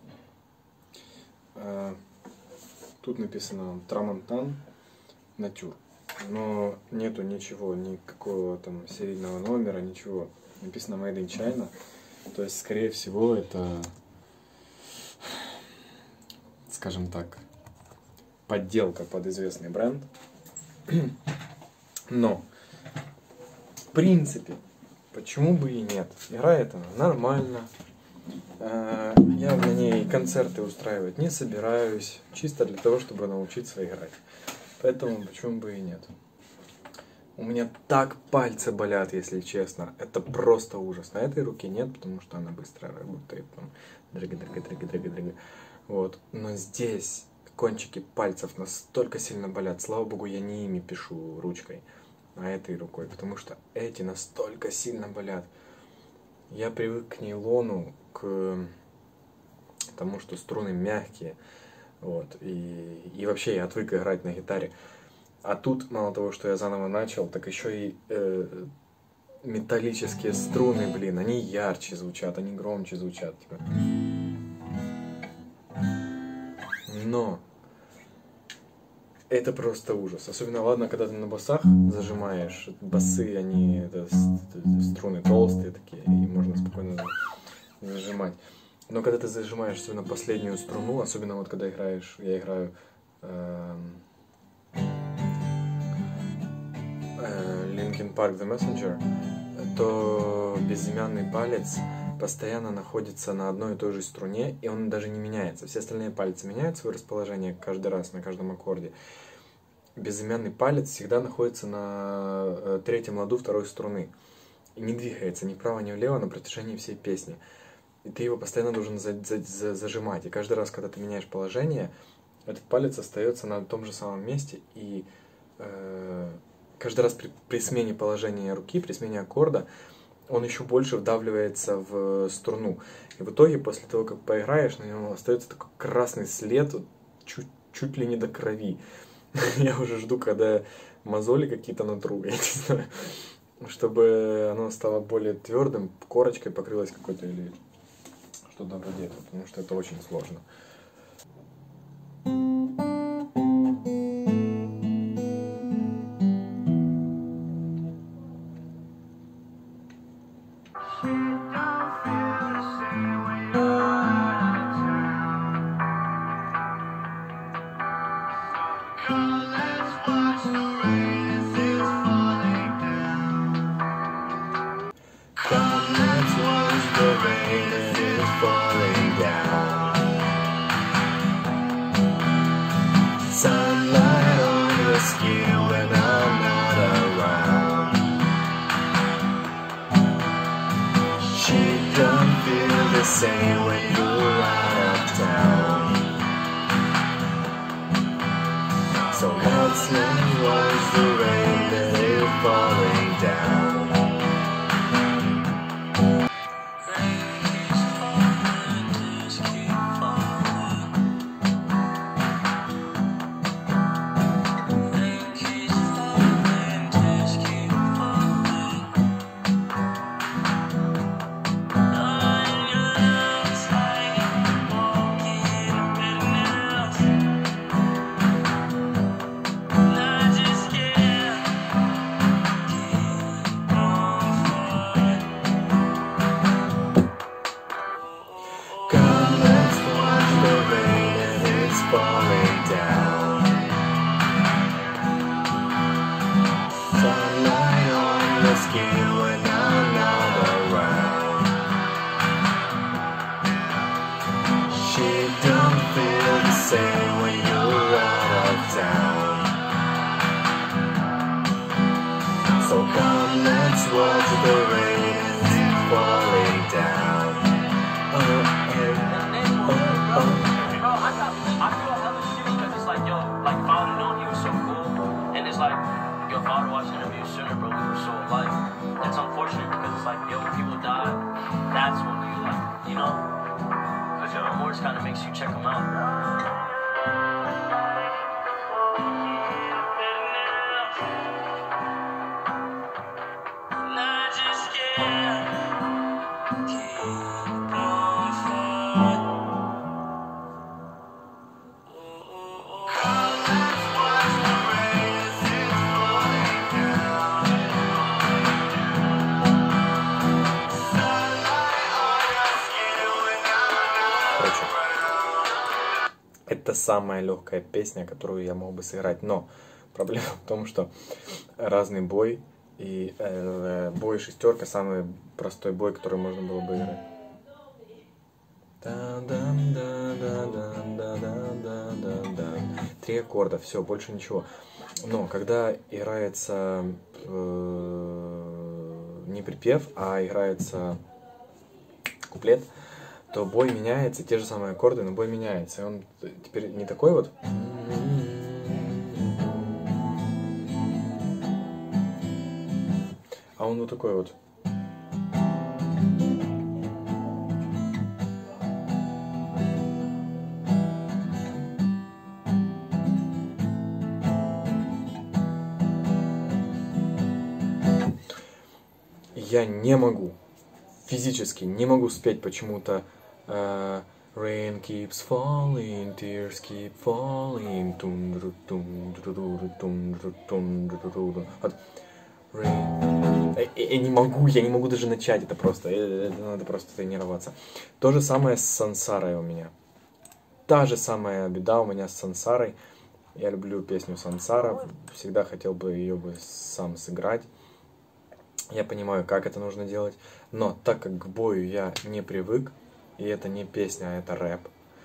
Тут написано Трамонтан Натюр, но нету ничего, никакого там серийного номера, ничего. Написано Made in China, то есть, скорее всего, это, скажем так, подделка под известный бренд. Но, в принципе, почему бы и нет? Играет она нормально. Я на ней концерты устраивать не собираюсь, чисто для того, чтобы научиться играть. Поэтому почему бы и нет. У меня так пальцы болят, если честно. Это просто ужас. На этой руке нет, потому что она быстро работает. Дрыга-дрыга-дрыга-дрыга-дрыга. Вот. Но здесь кончики пальцев настолько сильно болят. Слава богу, я не ими пишу ручкой, а этой рукой. Потому что эти настолько сильно болят. Я привык к нейлону, к тому, что струны мягкие, вот, и, и вообще я отвык играть на гитаре. А тут, мало того, что я заново начал, так еще и э, металлические струны, блин, они ярче звучат, они громче звучат. Типа. Но это просто ужас. Особенно, ладно, когда ты на басах зажимаешь. Басы, они, это, струны толстые такие, и можно спокойно зажимать. Но когда ты зажимаешь особенно последнюю струну, особенно вот когда играешь, я играю э, э, Linkin Park The Messenger, то безымянный палец постоянно находится на одной и той же струне, и он даже не меняется. Все остальные пальцы меняют свое расположение каждый раз на каждом аккорде. Безымянный палец всегда находится на третьем ладу второй струны. И не двигается ни вправо, ни влево на протяжении всей песни. И ты его постоянно должен за, за, за, зажимать. И каждый раз, когда ты меняешь положение, этот палец остается на том же самом месте. И э, каждый раз при, при смене положения руки, при смене аккорда, он еще больше вдавливается в струну. И в итоге, после того, как поиграешь, на нем остается такой красный след, чуть, чуть ли не до крови. Я уже жду, когда мозоли какие-то натру, я не знаю, чтобы оно стало более твердым, корочкой покрылось какой-то или что-то вроде этого, потому что это очень сложно. Say when you're out of town. So let's not watch the rain that is falling down. Kind of makes you check them out. Это самая легкая песня, которую я мог бы сыграть, но проблема в том, что разный бой, и э, бой шестерка самый простой бой, который можно было бы играть. Три аккорда, все, больше ничего. Но когда играется э, не припев, а играется куплет, то бой меняется, те же самые аккорды, но бой меняется. И он теперь не такой вот, а он вот такой вот. я не могу, физически не могу спеть почему-то uh, Rain keeps falling, tears keep falling. Вот. Rain. Я, я не могу, я не могу даже начать это просто. Это надо просто тренироваться. То же самое с Сансарой у меня. Та же самая беда у меня с Сансарой. Я люблю песню Сансара. Всегда хотел бы ее бы сам сыграть. Я понимаю, как это нужно делать. Но так как к бою я не привык, и это не песня, а это рэп,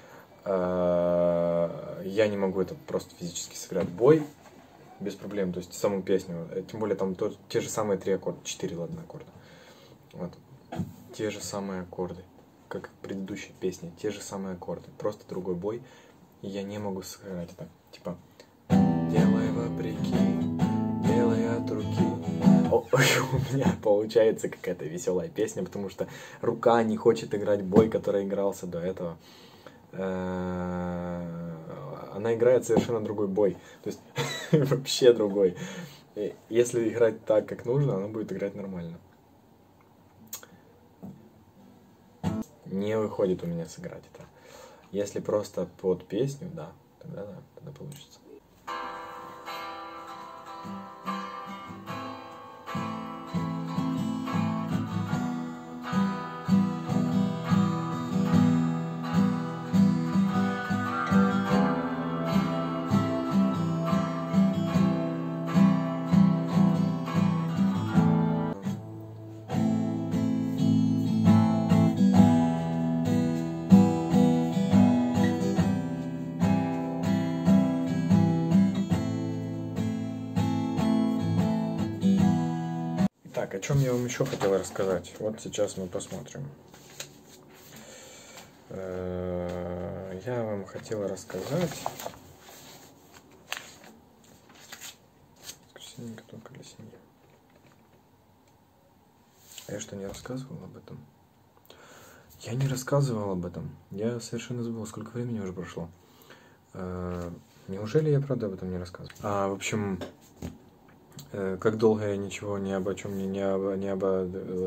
я не могу это просто физически сыграть. Бой без проблем, то есть саму песню, тем более там то, те же самые три аккорда, четыре, ладно, аккорда. Вот. Те же самые аккорды, как в предыдущей песне, те же самые аккорды, просто другой бой, и я не могу сыграть это. Типа, делай вопреки, делай от руки. О, у меня получается какая-то веселая песня, потому что рука не хочет играть бой, который игрался до этого. Она играет совершенно другой бой. То есть вообще другой. И если играть так, как нужно, она будет играть нормально. Не выходит у меня сыграть это. Если просто под песню, да, тогда да, тогда получится. Так, о чем я вам еще хотел рассказать? Вот сейчас мы посмотрим. Я вам хотел рассказать... Красивенько только для семьи. А я что, не рассказывал об этом? Я не рассказывал об этом. Я совершенно забыл, сколько времени уже прошло. Неужели я, правда, об этом не рассказывал? А, в общем... Как долго я ничего ни обо чем не, не, обо, не обо...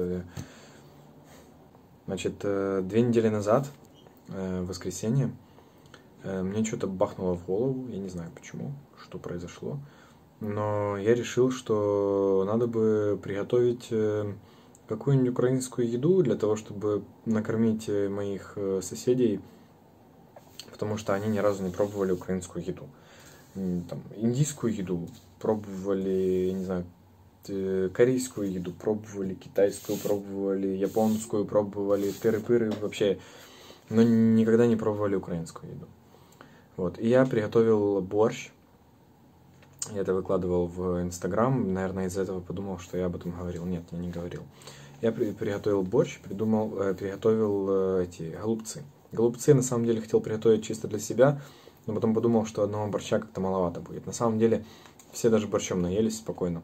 Значит, две недели назад, в воскресенье, мне что-то бахнуло в голову, я не знаю почему, что произошло, но я решил, что надо бы приготовить какую-нибудь украинскую еду для того, чтобы накормить моих соседей, потому что они ни разу не пробовали украинскую еду. Там, индийскую еду пробовали, я не знаю, корейскую еду пробовали, китайскую пробовали, японскую пробовали, тыры-пыры вообще, но никогда не пробовали украинскую еду. Вот, и я приготовил борщ, я это выкладывал в Инстаграм, наверное, из-за этого подумал, что я об этом говорил. Нет, я не говорил. Я при приготовил борщ, придумал, э, приготовил э, эти голубцы. Голубцы, на самом деле, хотел приготовить чисто для себя, но потом подумал, что одного борща как-то маловато будет. На самом деле, все даже борщом наелись спокойно.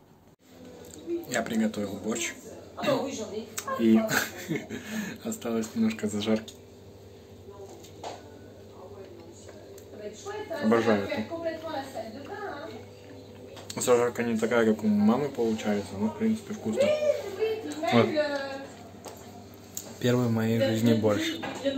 Я приготовил борщ. И осталось немножко зажарки. Обожаю это. Зажарка не такая, как у мамы получается, но в принципе вкусно. Вот. Первый в моей жизни борщ.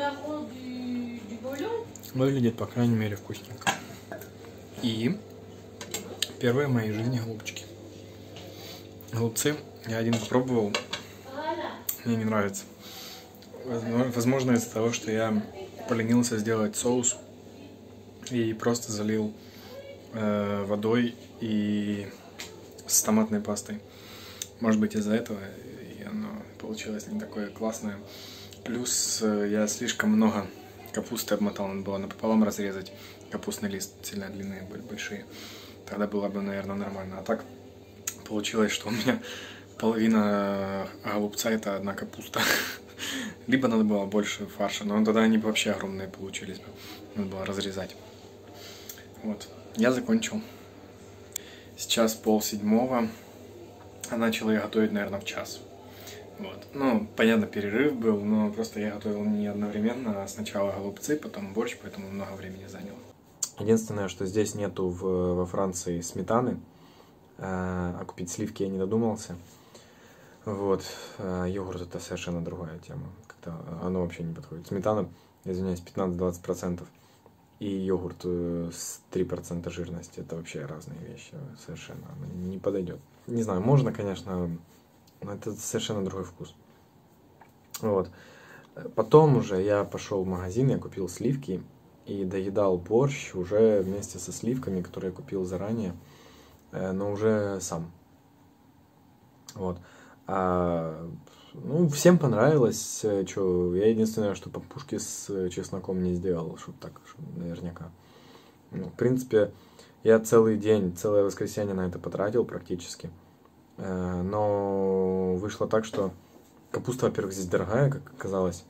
Выглядит, по крайней мере, вкусненько. И первые в моей жизни голубчики. Голубцы я один попробовал, мне не нравится. Возможно, из-за того, что я поленился сделать соус и просто залил э, водой и с томатной пастой. Может быть, из-за этого и оно получилось не такое классное. Плюс э, я слишком много капусты обмотал, надо было напополам разрезать капустный лист, сильно длинные были, большие. Тогда было бы, наверное, нормально. А так получилось, что у меня половина голубца — это одна капуста. Либо надо было больше фарша, но тогда они бы вообще огромные получились бы. Надо было разрезать. Вот, я закончил. Сейчас полседьмого. А начал я готовить, наверное, в час. Вот. Ну, понятно, перерыв был, но просто я готовил не одновременно, а сначала голубцы, потом борщ, поэтому много времени заняло. Единственное, что здесь нету в, во Франции сметаны, а купить сливки я не додумался. Вот. А йогурт это совершенно другая тема. Как-то оно вообще не подходит. Сметана, извиняюсь, пятнадцать-двадцать процентов. И йогурт с три процента жирности. Это вообще разные вещи. Совершенно. Оно не подойдет. Не знаю, можно, конечно, но это совершенно другой вкус. Вот. Потом уже я пошел в магазин, я купил сливки и доедал борщ уже вместе со сливками, которые я купил заранее, но уже сам. Вот. А, ну, всем понравилось, что я единственное, что пампушки с чесноком не сделал, чтобы так, чтобы наверняка. Ну, в принципе, я целый день, целое воскресенье на это потратил практически, но вышло так, что капуста, во-первых, здесь дорогая, как оказалось,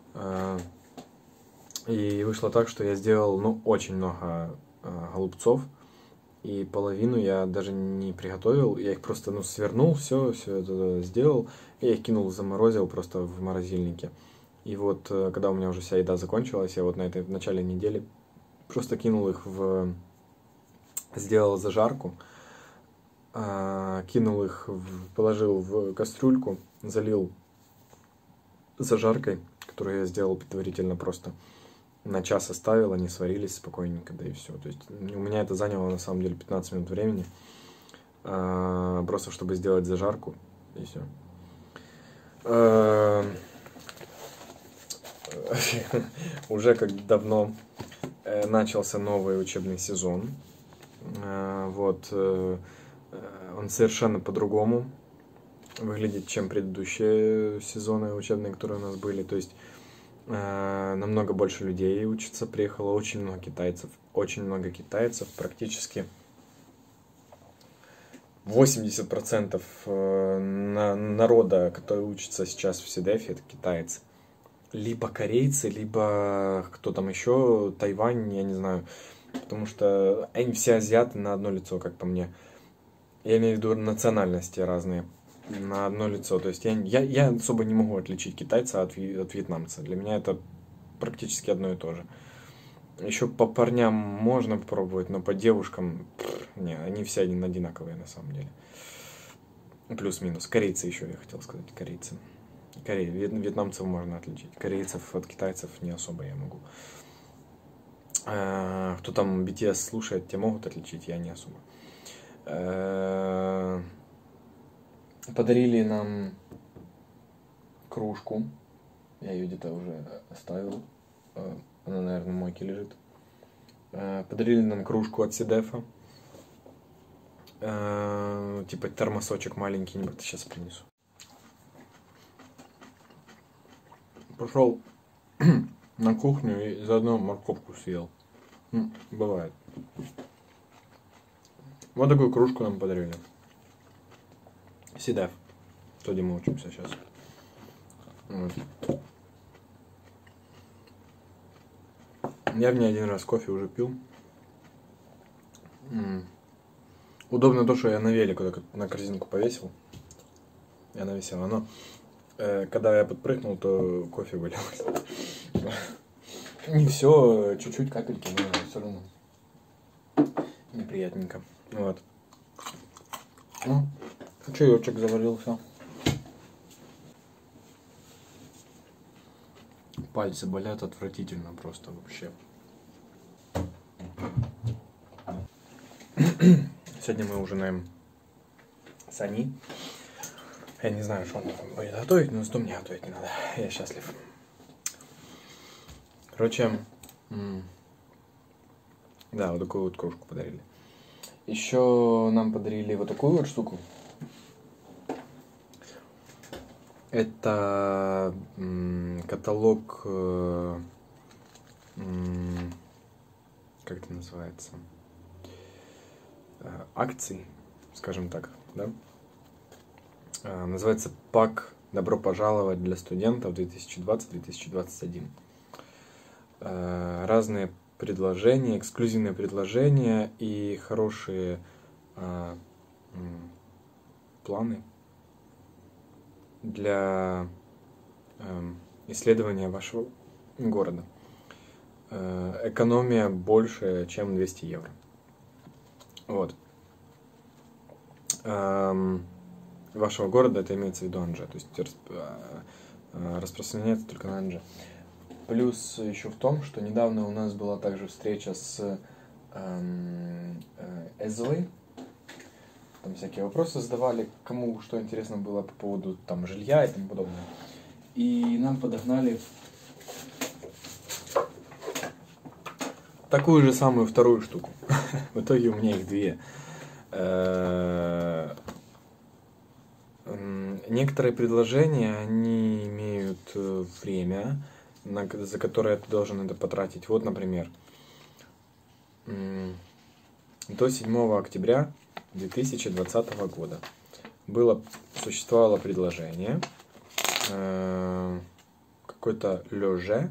и вышло так, что я сделал, ну, очень много голубцов, и половину я даже не приготовил, я их просто, ну, свернул, все, все это сделал, я их кинул, заморозил просто в морозильнике. И вот, когда у меня уже вся еда закончилась, я вот на этой в начале недели просто кинул их в... сделал зажарку, кинул их, в... положил в кастрюльку, залил зажаркой, которую я сделал предварительно просто. На час оставил, они сварились спокойненько, да и все. То есть у меня это заняло на самом деле пятнадцать минут времени, а, просто чтобы сделать зажарку, и все. А, уже как давно начался новый учебный сезон. А, вот, он совершенно по-другому выглядит, чем предыдущие сезоны учебные, которые у нас были. То есть намного больше людей учатся, приехало очень много китайцев, очень много китайцев, практически восемьдесят процентов народа, который учится сейчас в СИДЭФе, это китайцы. Либо корейцы, либо кто там еще, Тайвань, я не знаю, потому что они все азиаты на одно лицо, как по мне. Я имею в виду национальности разные. На одно лицо. То есть я, я, я особо не могу отличить китайца от, от вьетнамца. Для меня это практически одно и то же. Еще по парням можно попробовать, но по девушкам, пфф, не, они все один одинаковые на самом деле. Плюс-минус. Корейцы еще, я хотел сказать, корейцы. Корей, вьет, вьетнамцев можно отличить. Корейцев от китайцев не особо я могу. А, кто там би ти эс слушает, те могут отличить, я не особо. А, Подарили нам кружку. Я ее где-то уже оставил. Она, наверное, в мойке лежит. Подарили нам кружку от СИДЭФа. Типа термосочек маленький. Сейчас принесу. Пошел на кухню и заодно морковку съел. Бывает. Вот такую кружку нам подарили. СИДЭФ, то, где мы учимся сейчас. Вот. Я в ней один раз кофе уже пил. М-м. Удобно то, что я на велик вот на корзинку повесил. И она висела. Но э, когда я подпрыгнул, то кофе вылилось. Не все, чуть-чуть капельки, но все равно неприятненько. Вот. Ну, чаечек заварился. Пальцы болят отвратительно просто вообще. Сегодня мы ужинаем с Ани. Я не знаю, что он там будет готовить, но зато мне готовить не надо. Я счастлив. Короче, да, вот такую вот кружку подарили. Еще нам подарили вот такую вот штуку. Это м, каталог, э, м, как это называется, э, акций, скажем так, да? Э, называется «Пак Добро пожаловать для студентов две тысячи двадцать — две тысячи двадцать один». Э, разные предложения, эксклюзивные предложения и хорошие э, м, планы для э, исследования вашего города. Э, экономия больше, чем двести евро. Вот. Эм, вашего города, это имеется в виду Анже. То есть распространяется только на Анже. Плюс еще в том, что недавно у нас была также встреча с эм, э, Эзой. Там всякие вопросы задавали, кому что интересно было по поводу там жилья и тому подобное. И нам подогнали такую же самую вторую штуку. В итоге у меня их две. Некоторые предложения, они имеют время, за которое ты должен это потратить. Вот, например, до седьмого октября две тысячи двадцатого года было, существовало предложение, какой-то лёже,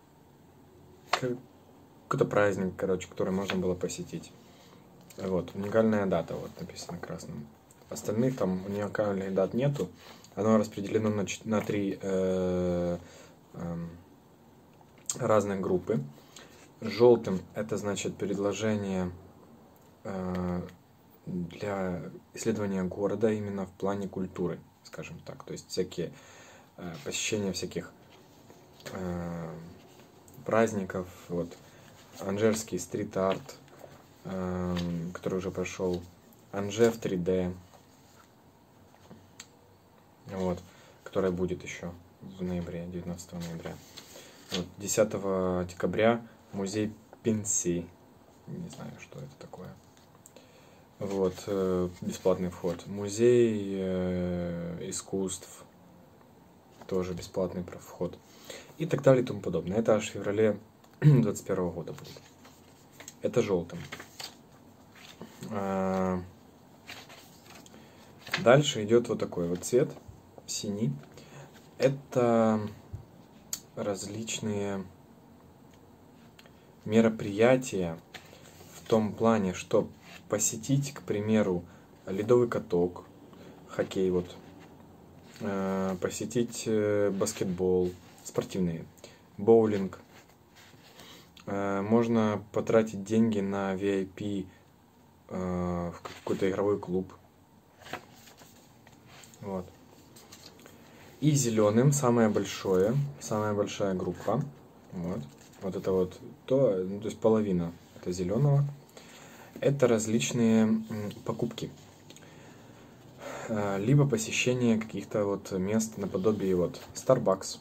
какой-то праздник, короче, который можно было посетить. Вот, уникальная дата, вот написано красным. Остальных там уникальных дат нету. Оно распределено на, на три э, э, разных группы. Желтым это значит предложение э, для исследования города именно в плане культуры, скажем так. То есть всякие э, посещения всяких э, праздников, вот, анжерский стрит-арт, э, который уже прошел, Анже в три дэ, вот, которая будет еще в ноябре, девятнадцатого ноября. Вот, десятого декабря музей Пинси, не знаю, что это такое. Вот, э, бесплатный вход. Музей э, искусств, тоже бесплатный вход. И так далее и тому подобное. Это аж в феврале двадцать первого года будет. Это желтым. А, дальше идет вот такой вот цвет, синий. Это различные мероприятия в том плане, что посетить, к примеру, ледовый каток, хоккей, вот, э, посетить э, баскетбол, спортивные, боулинг. Э, можно потратить деньги на ви ай пи э, в какой-то игровой клуб. Вот. И зеленым самое большое, самая большая группа. Вот. Вот это вот то, ну, то есть половина это зеленого. Это различные покупки. Либо посещение каких-то вот мест наподобие вот Starbucks.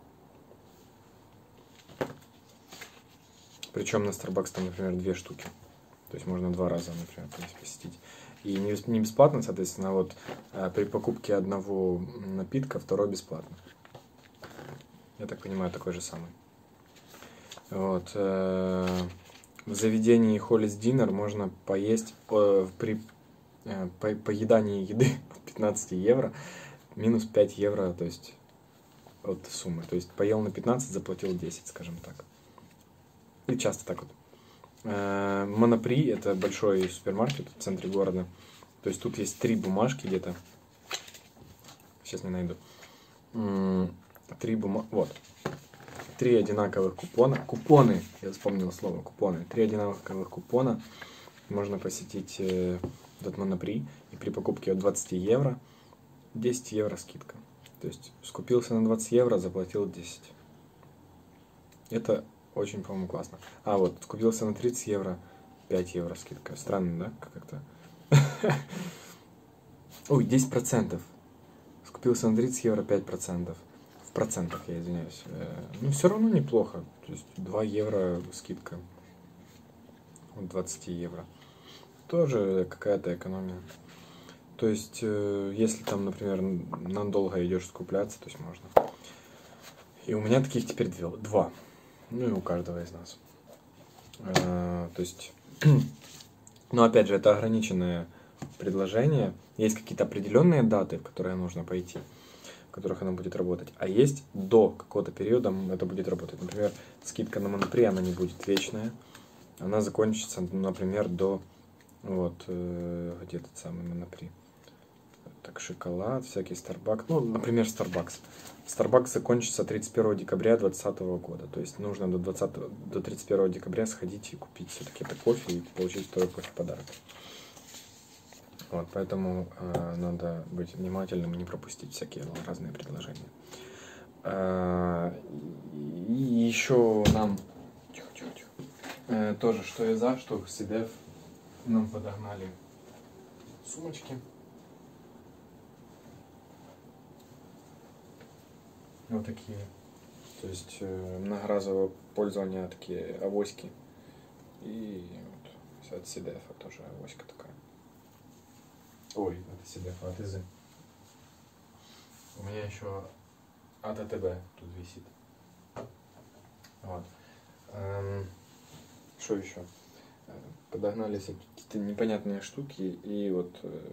Причем на Starbucks там, например, две штуки. То есть можно два раза, например, посетить. И не бесплатно, соответственно, вот при покупке одного напитка второй бесплатно. Я так понимаю, такой же самый. Вот. В заведении Hollis Dinner можно поесть при по, поедании еды от пятнадцати евро минус пять евро, то есть от суммы. То есть поел на пятнадцать, заплатил десять, скажем так. И часто так вот. Монопри — это большой супермаркет в центре города. То есть тут есть три бумажки где-то. Сейчас не найду. Три бумажки. Вот. Три одинаковых купона. Купоны. Я вспомнил слово. Купоны. Три одинаковых купона. Можно посетить э, этот Монопри. И при покупке от двадцати евро десять евро скидка. То есть скупился на двадцать евро, заплатил десять. Это очень, по-моему, классно. А, вот, скупился на тридцать евро, пять евро скидка. Странно, да? Как-то. Ой, десять процентов. Скупился на тридцать евро, пять процентов. В процентах, я извиняюсь. Ну, все равно неплохо. То есть два евро скидка. От двадцати евро. Тоже какая-то экономия. То есть, если там, например, надолго идешь скупляться, то есть можно. И у меня таких теперь два. Ну и у каждого из нас. А, то есть, но опять же, это ограниченное предложение. Есть какие-то определенные даты, в которые нужно пойти, в которых оно будет работать. А есть до какого-то периода это будет работать. Например, скидка на Монопри, она не будет вечная. Она закончится, например, до вот где этот самый Монопри. Так, шоколад, всякий Starbucks. Ну, например, Starbucks. Starbucks закончится тридцать первого декабря двадцатого года. То есть нужно до, двадцатого, до тридцать первого декабря сходить и купить все-таки это кофе и получить второй кофе в подарок. Вот, поэтому э, надо быть внимательным и не пропустить всякие разные предложения. Э, и еще нам... Тихо, тихо, тихо. Э, тоже, что и за, что Сидев нам подогнали сумочки. Вот такие. То есть э, многоразового пользования такие авоськи. И вот от Сидефа тоже авоська такая. Ой, от Сидефа, от Изы. У меня еще от АТБ тут висит. Вот. Эм, что еще? Подогнали всякие какие-то непонятные штуки и вот... Э,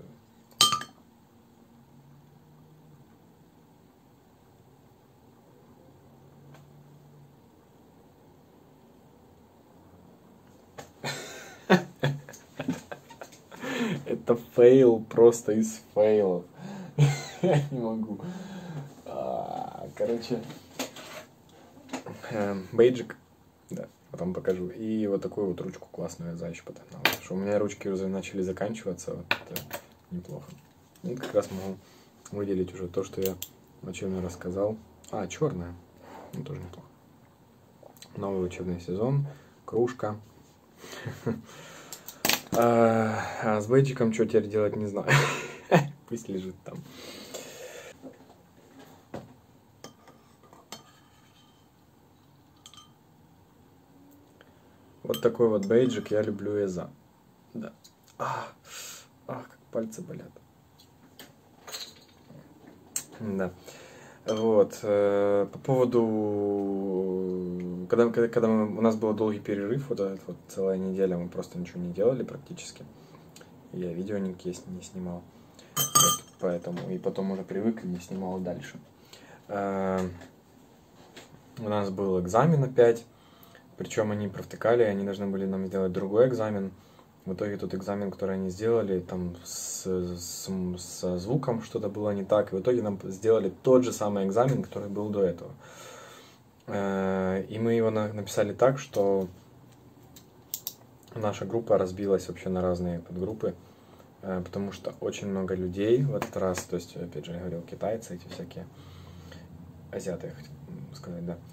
Это фейл просто из фейлов. Я не могу. А, короче, эм, бейджик, да, потом покажу. И вот такую вот ручку классную я за еще подогнал. Потому что у меня ручки уже начали заканчиваться. Вот это неплохо. И как раз могу выделить уже то, что я о чем я рассказал. А, черная. Ну, тоже неплохо. Новый учебный сезон. Кружка. А, а с бейджиком что теперь делать, не знаю. Пусть лежит там. Вот такой вот бейджик я люблю и за. Да. А, ах, как пальцы болят. Да. Вот. Э, по поводу... Когда, когда, когда мы, у нас был долгий перерыв, вот этот вот целая неделя, мы просто ничего не делали практически. Я видео никакие не снимал. Вот, поэтому... И потом уже привык и не снимал дальше. Э, у нас был экзамен опять. Причем они провтыкали, они должны были нам сделать другой экзамен. В итоге тот экзамен, который они сделали, там с, с, со звуком что-то было не так. И в итоге нам сделали тот же самый экзамен, который был до этого. И мы его написали так, что наша группа разбилась вообще на разные подгруппы. Потому что очень много людей в этот раз, то есть, опять же, я говорил, китайцы эти всякие, азиаты, я хотел сказать, да.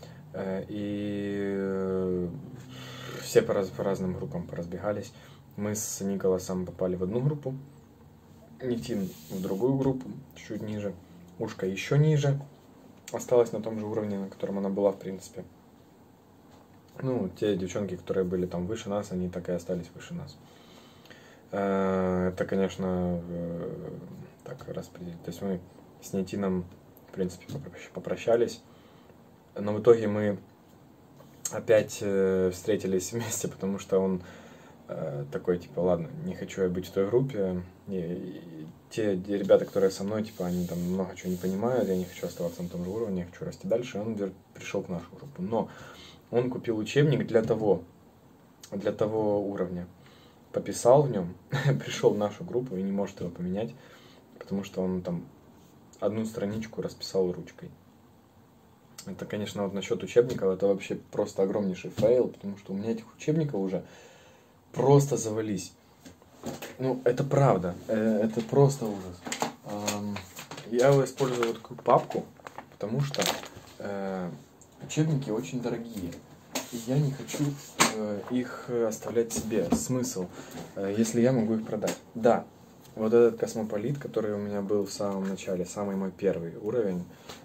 И все по, раз, по разным группам поразбегались. Мы с Николасом попали в одну группу, Нитин в другую группу, чуть ниже, Ушка еще ниже, осталась на том же уровне, на котором она была, в принципе. Ну, те девчонки, которые были там выше нас, они так и остались выше нас. Это, конечно, так распределить. То есть мы с Нитином, в принципе, попрощались, но в итоге мы опять встретились вместе, потому что он такой, типа, ладно, не хочу я быть в той группе. И, и те, те ребята, которые со мной, типа, они там много чего не понимают, я не хочу оставаться на том же уровне, я хочу расти дальше. И он пришел в нашу группу. Но он купил учебник для того, для того уровня. Пописал в нем, пришел в нашу группу и не может его поменять, потому что он там одну страничку расписал ручкой. Это, конечно, вот насчет учебников, это вообще просто огромнейший фейл, потому что у меня этих учебников уже просто завались. Ну, это правда. Это просто ужас. Я использую вот такую папку, потому что учебники очень дорогие. И я не хочу их оставлять себе. Смысл, если я могу их продать. Да, вот этот космополит, который у меня был в самом начале, самый мой первый уровень,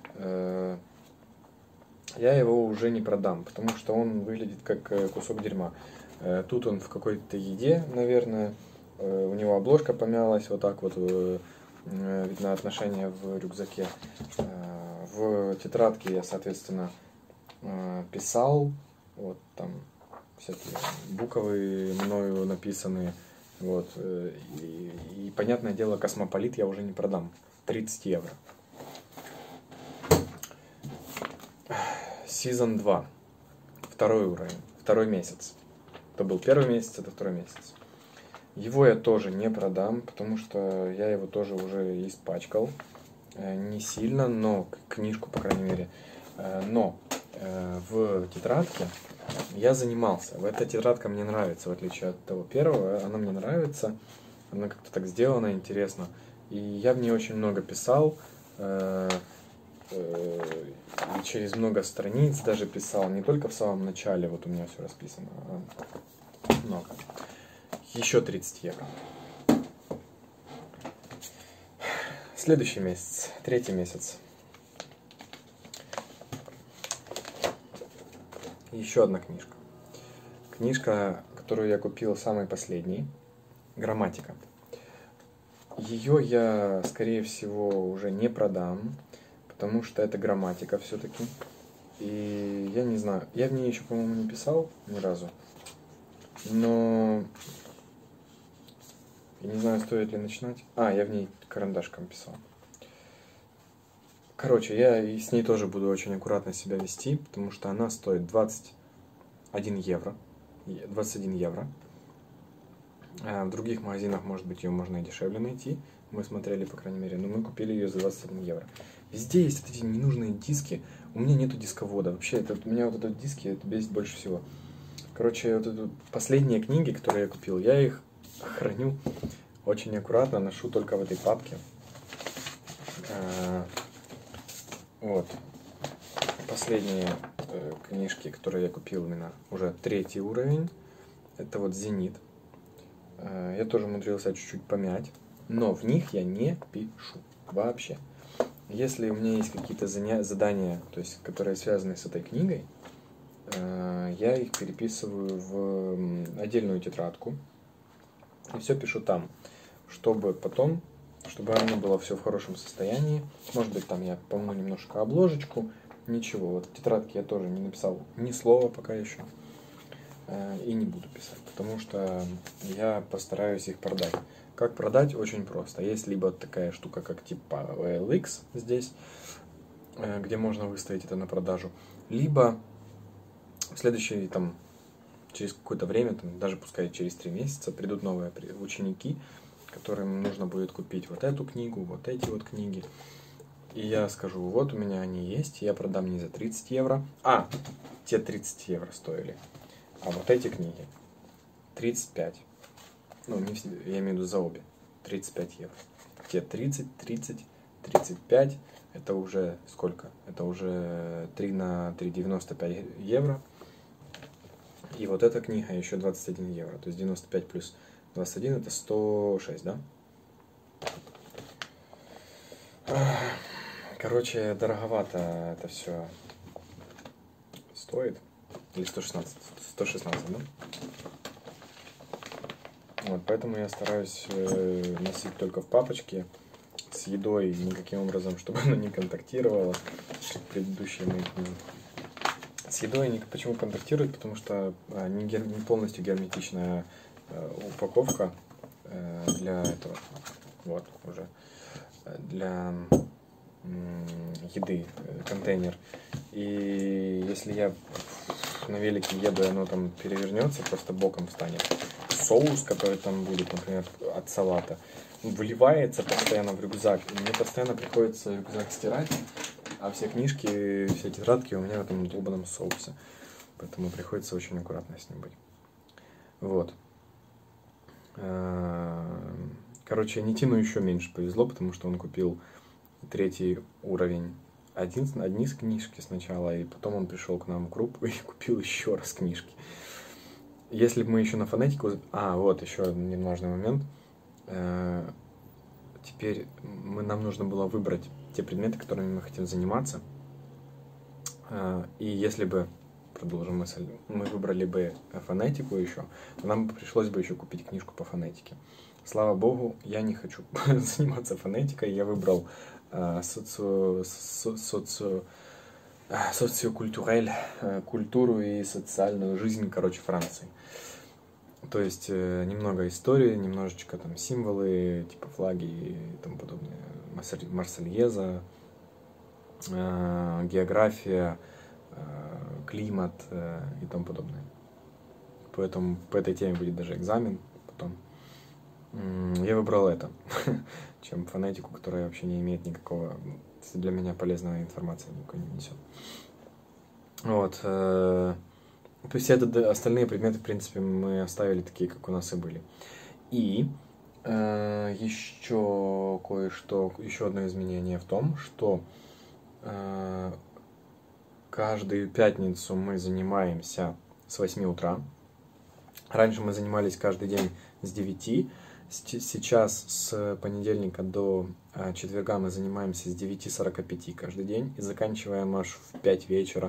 я его уже не продам, потому что он выглядит как кусок дерьма. Тут он в какой-то еде, наверное, у него обложка помялась, вот так вот видно отношение в рюкзаке. В тетрадке я, соответственно, писал, вот там всякие буквы мною написанные, вот, и, и понятное дело, космополит я уже не продам, тридцать евро. Сезон два, второй уровень, второй месяц. Это был первый месяц, это второй месяц. Его я тоже не продам, потому что я его тоже уже испачкал. Не сильно, но книжку, по крайней мере. Но в тетрадке я занимался. Эта тетрадка мне нравится, в отличие от того первого. Она мне нравится. Она как-то так сделана, интересно. И я в ней очень много писал. Э, э, и через много страниц даже писал. Не только в самом начале, вот у меня все расписано, а много. Еще тридцать евро. Следующий месяц, третий месяц. Еще одна книжка. Книжка, которую я купил самый последний. Грамматика. Ее я, скорее всего, уже не продам, потому что это грамматика все-таки. И я не знаю, я в ней еще, по-моему, не писал ни разу. Но я не знаю, стоит ли начинать. А, я в ней карандашком писал. Короче, я и с ней тоже буду очень аккуратно себя вести, потому что она стоит двадцать один евро. двадцать один евро. А в других магазинах, может быть, ее можно и дешевле найти. Мы смотрели, по крайней мере, но мы купили ее за двадцать один евро. Везде есть вот эти ненужные диски. У меня нету дисковода. Вообще, это, у меня вот этот диски это бесит больше всего. Короче, вот это последние книги, которые я купил, я их храню очень аккуратно, ношу только в этой папке. А, вот. Последние э, книжки, которые я купил именно уже третий уровень, это вот «Зенит». Э, я тоже умудрился чуть-чуть помять, но в них я не пишу вообще. Если у меня есть какие-то задания, то есть, которые связаны с этой книгой, э, я их переписываю в отдельную тетрадку и все пишу там, чтобы потом, чтобы оно было все в хорошем состоянии. Может быть, там я помну немножко обложечку. Ничего, вот в тетрадке я тоже не написал ни слова пока еще. Э, и не буду писать, потому что я постараюсь их продать. Как продать? Очень просто. Есть либо такая штука, как типа о эл икс здесь, э, где можно выставить это на продажу. Либо в следующий, там, через какое-то время, там, даже пускай через три месяца, придут новые ученики, которым нужно будет купить вот эту книгу, вот эти вот книги. И я скажу, вот у меня они есть, я продам не за тридцать евро. А, те тридцать евро стоили. А вот эти книги тридцать пять. Ну, не все, я имею в виду за обе. тридцать пять евро. Те тридцать, тридцать, тридцать пять. Это уже сколько? Это уже три на три девяносто пять евро. И вот эта книга еще двадцать один евро. То есть девяносто пять плюс двадцать один это сто шесть, да? Короче, дороговато это все стоит. Или сто шестнадцать? сто шестнадцать, да? Вот, поэтому я стараюсь э, носить только в папочке. С едой никаким образом, чтобы она не контактировала. Предыдущие мои книги. С едой они почему контактируют? Потому что а, не, гер... не полностью герметичная а, упаковка а, для этого. Вот, уже. Для еды, контейнер. И если я на велике еду, и оно там перевернется, просто боком встанет. Соус, который там будет, например, от салата, выливается постоянно в рюкзак. И мне постоянно приходится рюкзак стирать, а все книжки, все тетрадки у меня в этом долбанном соусе. Поэтому приходится очень аккуратно с ним быть. Вот. Короче, Нитину еще меньше повезло, потому что он купил третий уровень один, одни с книжки сначала, и потом он пришел к нам в группу и купил еще раз книжки. Если бы мы еще на фонетику... А, вот еще один важный момент. Теперь мы, нам нужно было выбрать те предметы, которыми мы хотим заниматься. И если бы, продолжим мысль, мы выбрали бы фонетику еще, то нам пришлось бы еще купить книжку по фонетике. Слава богу, я не хочу заниматься фонетикой. Я выбрал э, социо, со, социо, э, социокультурель, э, культуру и социальную жизнь, короче, Франции. То есть э, немного истории, немножечко там символы, типа флаги и тому подобное. Марсельеза, э, география, э, климат э, и тому подобное. Поэтому по этой теме будет даже экзамен потом. Я выбрал это, чем фонетику, которая вообще не имеет никакого, для меня полезной информации никакой не несет. Вот. То есть это, остальные предметы, в принципе, мы оставили такие, как у нас и были. И Еще кое-что, еще одно изменение в том, что каждую пятницу мы занимаемся с восьми утра. Раньше мы занимались каждый день с девяти. Сейчас с понедельника до четверга мы занимаемся с девяти сорока пяти каждый день и заканчиваем аж в пять вечера,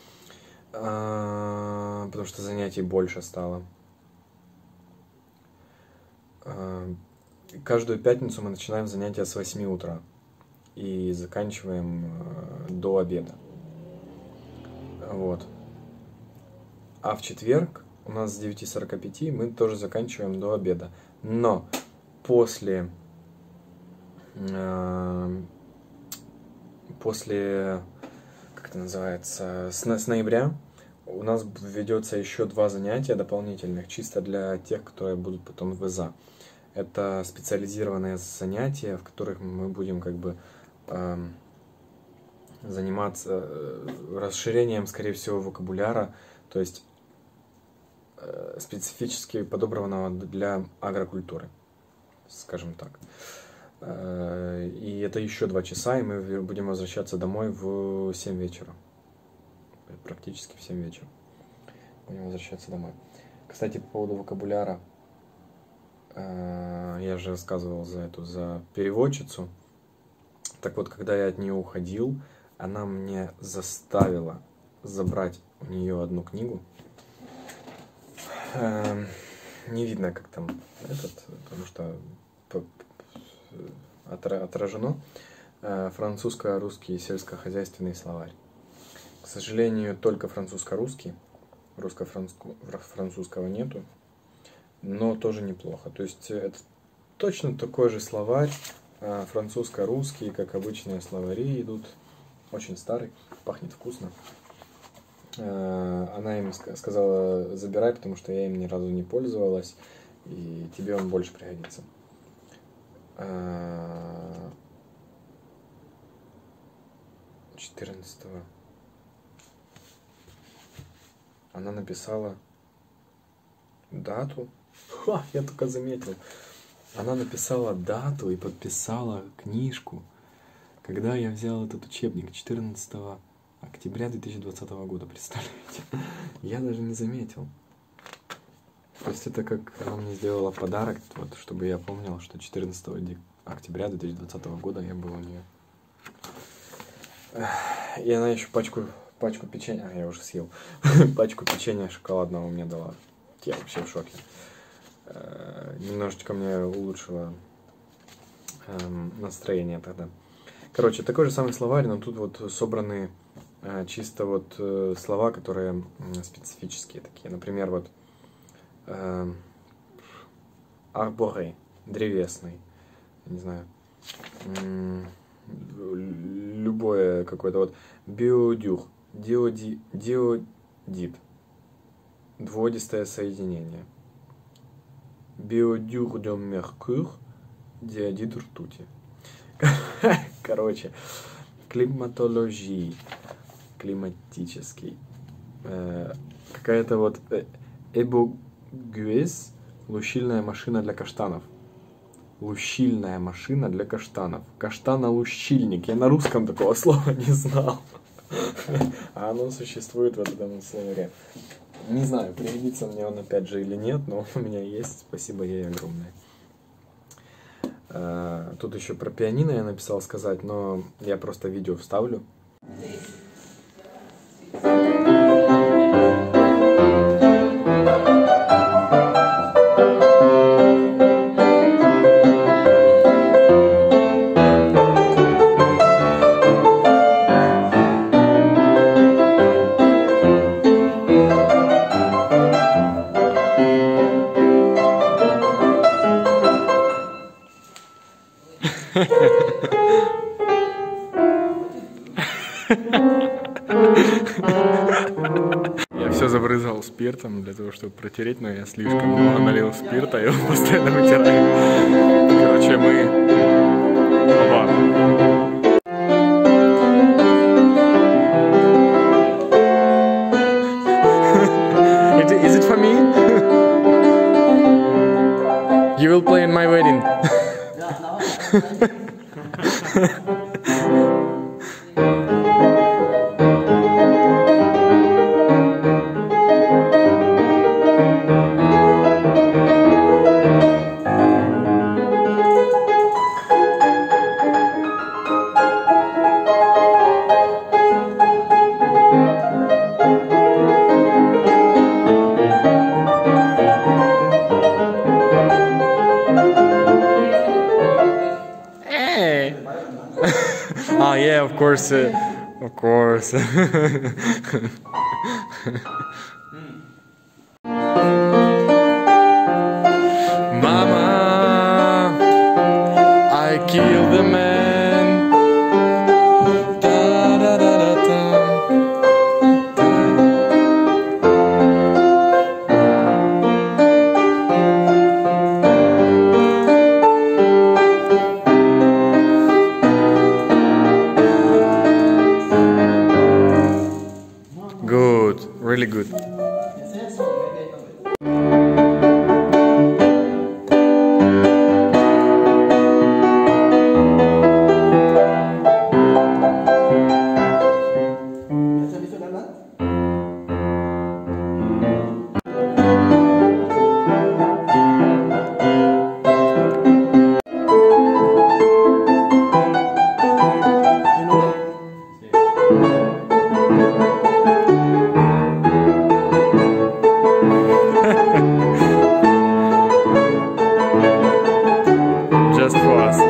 потому что занятий больше стало. Каждую пятницу мы начинаем занятия с восьми утра и заканчиваем до обеда. Вот. А в четверг у нас с девяти сорока пяти мы тоже заканчиваем до обеда. Но после, э, после, как это называется, с, с ноября у нас ведется еще два занятия дополнительных, чисто для тех, которые будут потом в ИЗА. Это специализированные занятия, в которых мы будем как бы э, заниматься расширением, скорее всего, вокабуляра, то есть э, специфически подобранного для агрокультуры, скажем так. Э, и это еще два часа, и мы будем возвращаться домой в семь вечера. Практически в семь вечера будем возвращаться домой. Кстати, по поводу вокабуляра, э, я же рассказывал за эту, за переводчицу. Так вот, когда я от нее уходил, она мне заставила забрать у нее одну книгу. Э, не видно, как там этот, потому что отражено. Э, французско-русский сельскохозяйственный словарь. К сожалению, только французско-русский. Русско-французского нету. Но тоже неплохо. То есть это точно такой же словарь. Э, французско-русский, как обычные словари идут. Очень старый, пахнет вкусно. Она им сказала: забирай, потому что я им ни разу не пользовалась, и тебе он больше пригодится. четырнадцатого она написала дату. Ха, я только заметил. Она написала дату и подписала книжку, когда я взял этот учебник, четырнадцатого октября две тысячи двадцатого года, представляете? Я даже не заметил. То есть это как она мне сделала подарок, вот, чтобы я помнил, что четырнадцатого октября две тысячи двадцатого года я был у нее. И она еще пачку, пачку печенья, а я уже съел, пачку печенья шоколадного мне дала. Я вообще в шоке. Немножечко мне улучшило настроение тогда. Короче, такой же самый словарь, но тут вот собраны э, чисто вот э, слова, которые э, специфические такие. Например, вот э, арборе, древесный, не знаю, э, любое какое-то вот биодюр, диоди, диодид, двуодистое соединение, биодюр де меркур, диодид ртути. Короче, климатологии, климатический, э, какая-то вот э, эбогюэс, лущильная машина для каштанов. Лущильная машина для каштанов. Каштанолущильник. Я на русском такого слова не знал. А оно существует в этом словаре. Не знаю, пригодится мне он опять же или нет, но у меня есть. Спасибо ей огромное. Тут еще про пианино я написал сказать, но я просто видео вставлю. Я все забрызгал спиртом для того, чтобы протереть, но я слишком много налил спирта, и он постоянно вытирает. Короче, мы... Опа. Is it for me? You will play in my wedding. Ah, yeah, of course, uh, of course. Mama, I killed the man. Da, da, da, da, da. Good, really good. Just for us.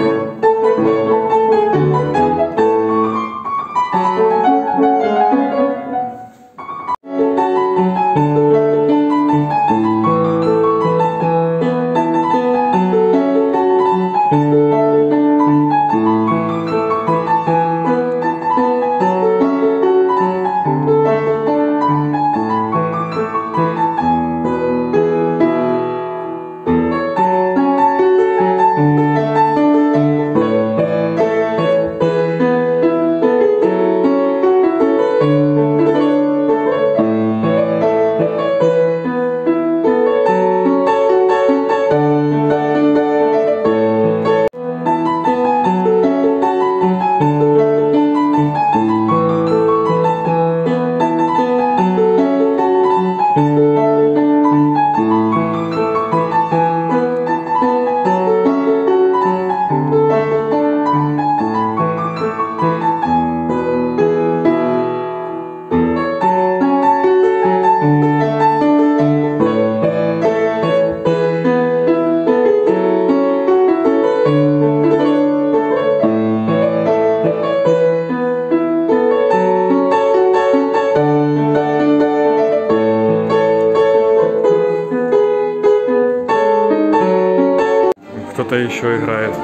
Кто-то еще играет.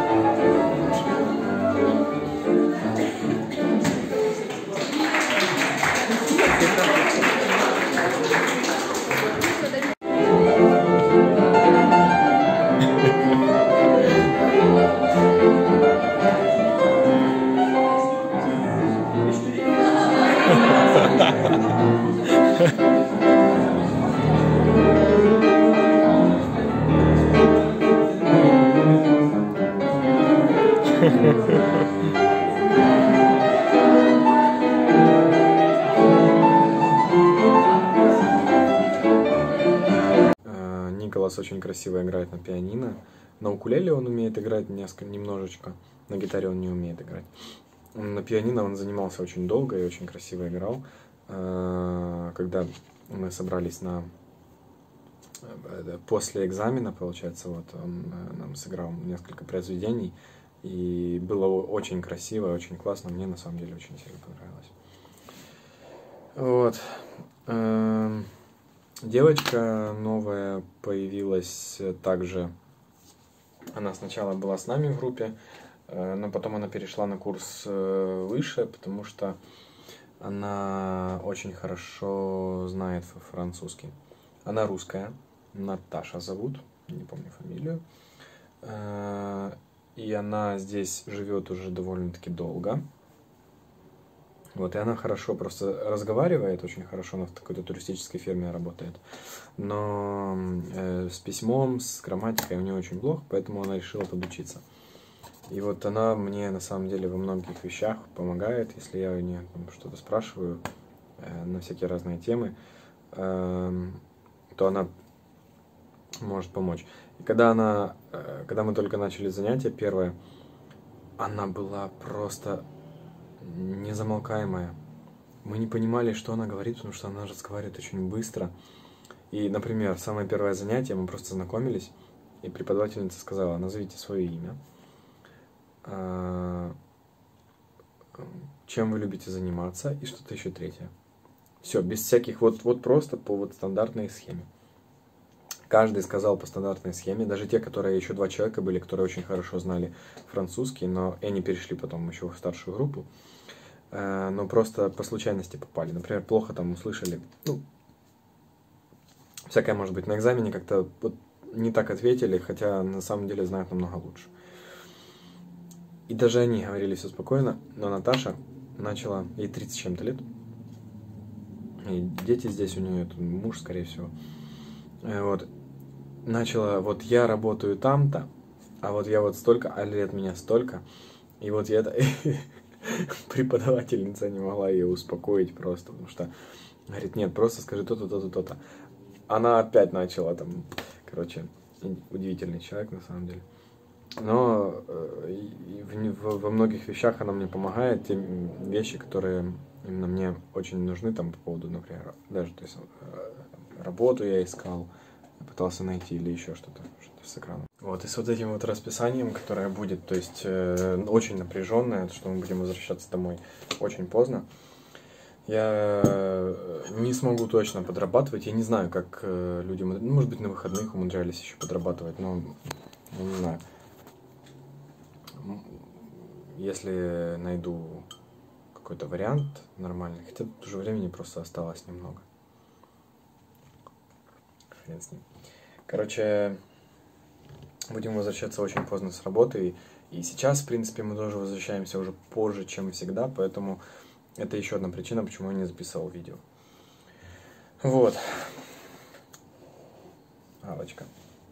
Николас очень красиво играет на пианино. На укулеле он умеет играть несколько, немножечко. На гитаре он не умеет играть. На пианино он занимался очень долго и очень красиво играл. Когда мы собрались на... После экзамена, получается, вот он нам сыграл несколько произведений. И было очень красиво, очень классно. Мне на самом деле очень сильно понравилось. Вот. Девочка новая появилась также. Она сначала была с нами в группе, но потом она перешла на курс выше, потому что она очень хорошо знает французский. Она русская, Наташа зовут, не помню фамилию. И она здесь живет уже довольно-таки долго. Вот, и она хорошо просто разговаривает, очень хорошо, она в какой-то туристической фирме работает. Но э, с письмом, с грамматикой у нее очень плохо, поэтому она решила подучиться. И вот она мне на самом деле во многих вещах помогает, если я у нее что-то спрашиваю э, на всякие разные темы, э, то она может помочь. И когда она, э, когда мы только начали занятие первое, она была просто незамолкаемая. Мы не понимали, что она говорит, потому что она разговаривает очень быстро. И, например, самое первое занятие, мы просто знакомились, и преподавательница сказала: назовите свое имя, чем вы любите заниматься, и что-то еще третье. Все, без всяких, вот, вот просто по вот стандартной схеме. Каждый сказал по стандартной схеме, даже те, которые еще два человека были, которые очень хорошо знали французский, но и они перешли потом еще в старшую группу, но просто по случайности попали. Например, плохо там услышали, ну, всякое может быть, на экзамене как-то вот не так ответили, хотя на самом деле знают намного лучше. И даже они говорили все спокойно, но Наташа начала, ей тридцать с чем-то лет, и дети здесь у нее, муж, скорее всего, вот, начала, вот я работаю там-то, а вот я вот столько, а лет меня столько, и вот я, преподавательница не могла ее успокоить просто, потому что, говорит, нет, просто скажи то-то, то-то, то-то. Она опять начала там, короче, удивительный человек на самом деле. Но во многих вещах она мне помогает, те вещи, которые именно мне очень нужны, там, по поводу, например, даже, то есть, работу я искал, пытался найти или еще что-то, что-то с экрана. Вот, и с вот этим вот расписанием, которое будет, то есть, э, очень напряженное, что мы будем возвращаться домой очень поздно, я не смогу точно подрабатывать, я не знаю, как э, люди, ну, может быть, на выходных умудрялись еще подрабатывать, но я не знаю. Если найду какой-то вариант нормальный, хотя тут уже времени просто осталось немного. Хрен с ним. Короче, будем возвращаться очень поздно с работы. И сейчас, в принципе, мы тоже возвращаемся уже позже, чем всегда, поэтому это еще одна причина, почему я не записал видео. Вот. Алочка.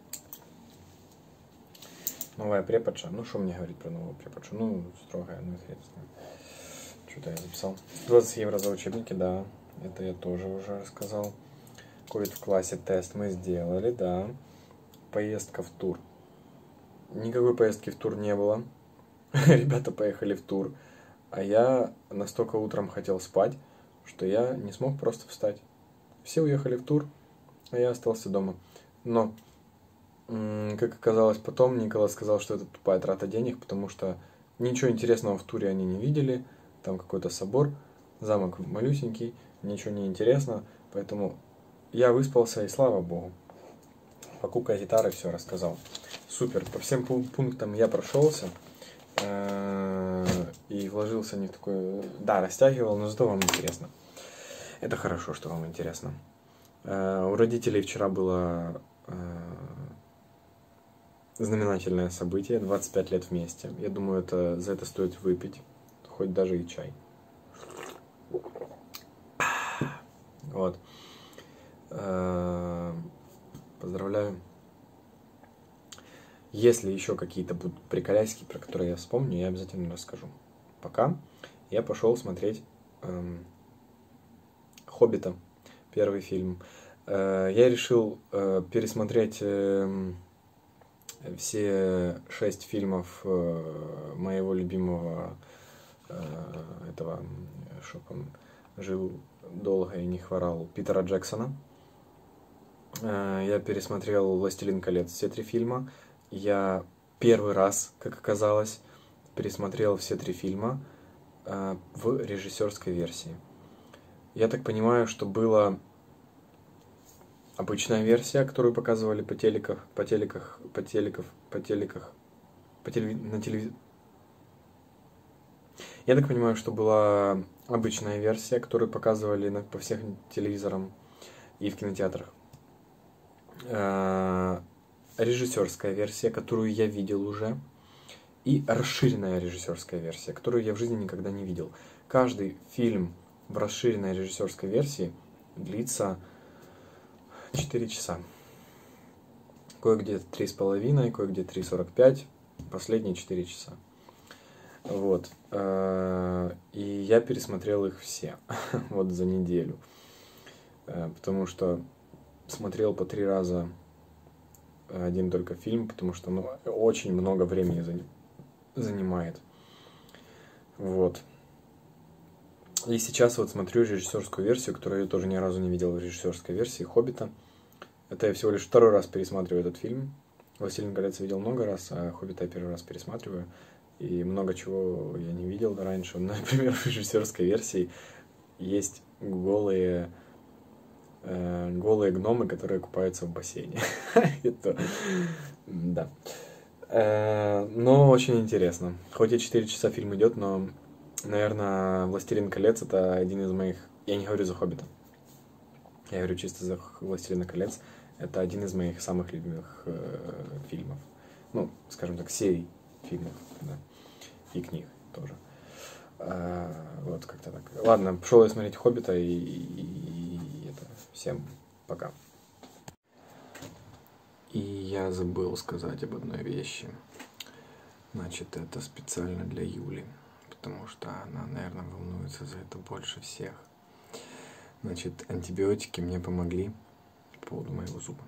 Новая преподша. Ну, что мне говорить про новую преподшу? Ну, строгая, ну, известно. Что-то я записал. двадцать евро за учебники, да. Это я тоже уже рассказал. Ковид в классе, тест мы сделали, да. Поездка в тур. Никакой поездки в тур не было. Ребята поехали в тур. А я настолько утром хотел спать, что я не смог просто встать. Все уехали в тур, а я остался дома. Но... Как оказалось потом, Николай сказал, что это тупая трата денег, потому что ничего интересного в туре они не видели. Там какой-то собор, замок малюсенький, ничего не интересно. Поэтому я выспался, и слава богу. Покупка гитары, все рассказал. Супер, по всем пунктам я прошелся. И вложился не в такой... Да, растягивал, но зато вам интересно. Это хорошо, что вам интересно. У родителей вчера было... знаменательное событие, двадцать пять лет вместе. Я думаю, это, за это стоит выпить, хоть даже и чай. Вот. Поздравляю. Если еще какие-то будут приколяськи, про которые я вспомню, я обязательно расскажу. Пока я пошел смотреть эм, «Хоббита», первый фильм. Э, я решил э, пересмотреть... Э, все шесть фильмов э, моего любимого э, этого, чтоб он жил долго и не хворал, Питера Джексона. Э, я пересмотрел «Властелин колец», все три фильма. Я первый раз, как оказалось, пересмотрел все три фильма э, в режиссерской версии. Я так понимаю, что было... обычная версия, которую показывали по телеках, по телеках, по телеках, по телеках, по телеви... на телевизоре. Я так понимаю, что была обычная версия, которую показывали на... по всех телевизорам и в кинотеатрах. Режиссерская версия, которую я видел уже. и расширенная режиссерская версия, которую я в жизни никогда не видел. Каждый фильм в расширенной режиссерской версии длится четыре часа. Кое-где три с половиной, кое-где три сорок пять, последние четыре часа. Вот. И я пересмотрел их все вот за неделю. Потому что смотрел по три раза один только фильм, потому что ну, очень много времени занимает. Вот. И сейчас вот смотрю режиссерскую версию, которую я тоже ни разу не видел в режиссерской версии «Хоббита». Это я всего лишь второй раз пересматриваю этот фильм. «Властелин колец» видел много раз, а «Хоббита» я первый раз пересматриваю. И много чего я не видел раньше. Например, в режиссерской версии есть голые, э, голые гномы, которые купаются в бассейне. Это, да. Но очень интересно. Хоть и четыре часа фильм идет, но, наверное, «Властелин колец» — это один из моих... Я не говорю за «Хоббита». Я говорю чисто за «Властелина колец». Это один из моих самых любимых э, фильмов. Ну, скажем так, серий фильмов, да. И книг тоже. А, вот как-то так. Ладно, пошел я смотреть «Хоббита», и, и, и это. Всем пока. И я забыл сказать об одной вещи. Значит, это специально для Юли, потому что она, наверное, волнуется за это больше всех. Значит, антибиотики мне помогли по поводу моего зуба.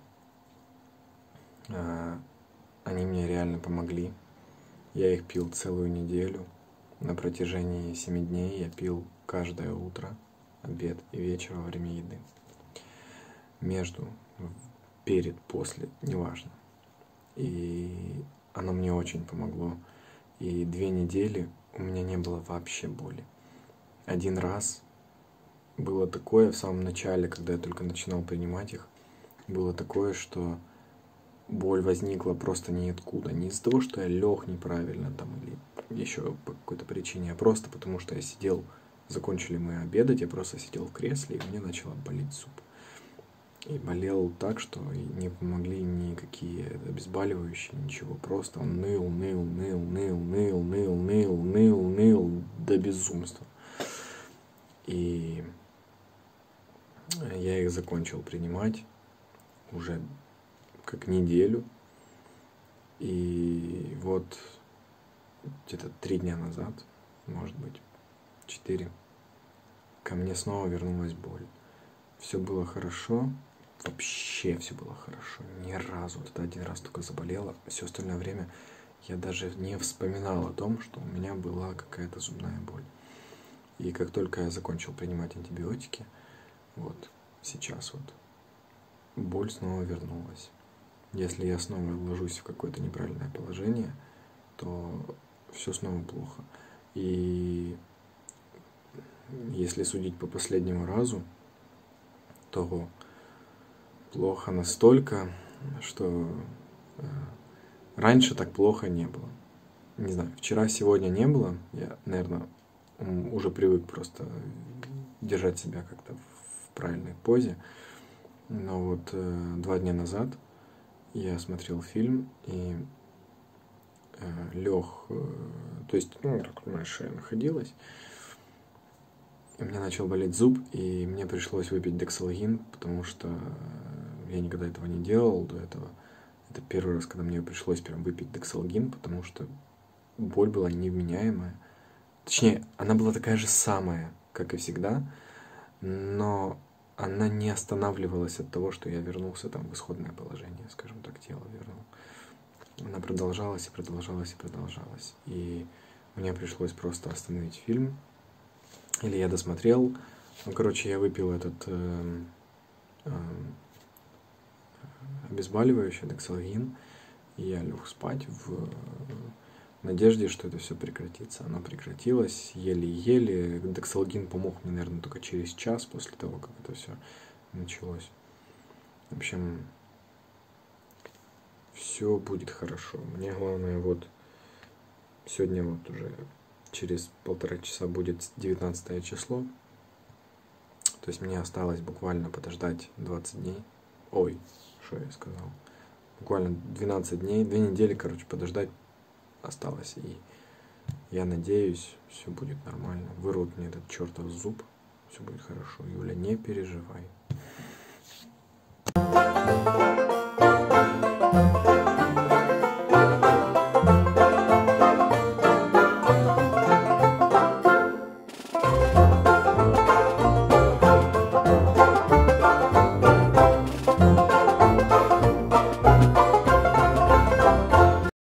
А, они мне реально помогли. Я их пил целую неделю. На протяжении семи дней я пил каждое утро, обед и вечер во время еды. Между, перед, после, неважно. И оно мне очень помогло. И две недели у меня не было вообще боли. Один раз было такое в самом начале, когда я только начинал принимать их, было такое, что боль возникла просто ниоткуда. Не из-за того, что я лег неправильно там или еще по какой-то причине, а просто потому, что я сидел, закончили мы обедать, я просто сидел в кресле, и мне начало болеть зуб. И болел так, что не помогли никакие обезболивающие, ничего. Просто он ныл, ныл, ныл, ныл, ныл, ныл, ныл, ныл, ныл до безумства. И я их закончил принимать уже как неделю. И вот где-то три дня назад, может быть, четыре, ко мне снова вернулась боль. Все было хорошо, вообще все было хорошо, ни разу. Вот это один раз только заболела, а все остальное время я даже не вспоминал о том, что у меня была какая-то зубная боль. И как только я закончил принимать антибиотики, вот сейчас вот боль снова вернулась. Если я снова ложусь в какое-то неправильное положение, то все снова плохо. И если судить по последнему разу, то плохо настолько, что э, раньше так плохо не было. Не знаю, вчера, сегодня не было. Я, наверное, уже привык просто держать себя как-то в правильной позе. Но вот э, два дня назад я смотрел фильм и э, лег, э, то есть, ну, так, моя шея находилась, и мне начал болеть зуб, и мне пришлось выпить дексалгин, потому что я никогда этого не делал до этого. Это первый раз, когда мне пришлось прям выпить дексалгин, потому что боль была невменяемая. Точнее, она была такая же самая, как и всегда, но она не останавливалась от того, что я вернулся там в исходное положение, скажем так, тело вернул. Она продолжалась и продолжалась и продолжалась. И мне пришлось просто остановить фильм. Или я досмотрел. Ну, короче, я выпил этот э, э, обезболивающий, дексалгин, и я лег спать в надежде, что это все прекратится. Оно прекратилось еле-еле. Дексалгин помог мне, наверное, только через час после того, как это все началось. В общем, все будет хорошо. Мне главное, вот сегодня вот уже через полтора часа будет девятнадцатое число. То есть мне осталось буквально подождать двадцать дней. Ой, что я сказал? Буквально двенадцать дней, две недели, короче, подождать осталось. И я надеюсь, все будет нормально. Вырвут мне этот чертов зуб, все будет хорошо. Юля, не переживай.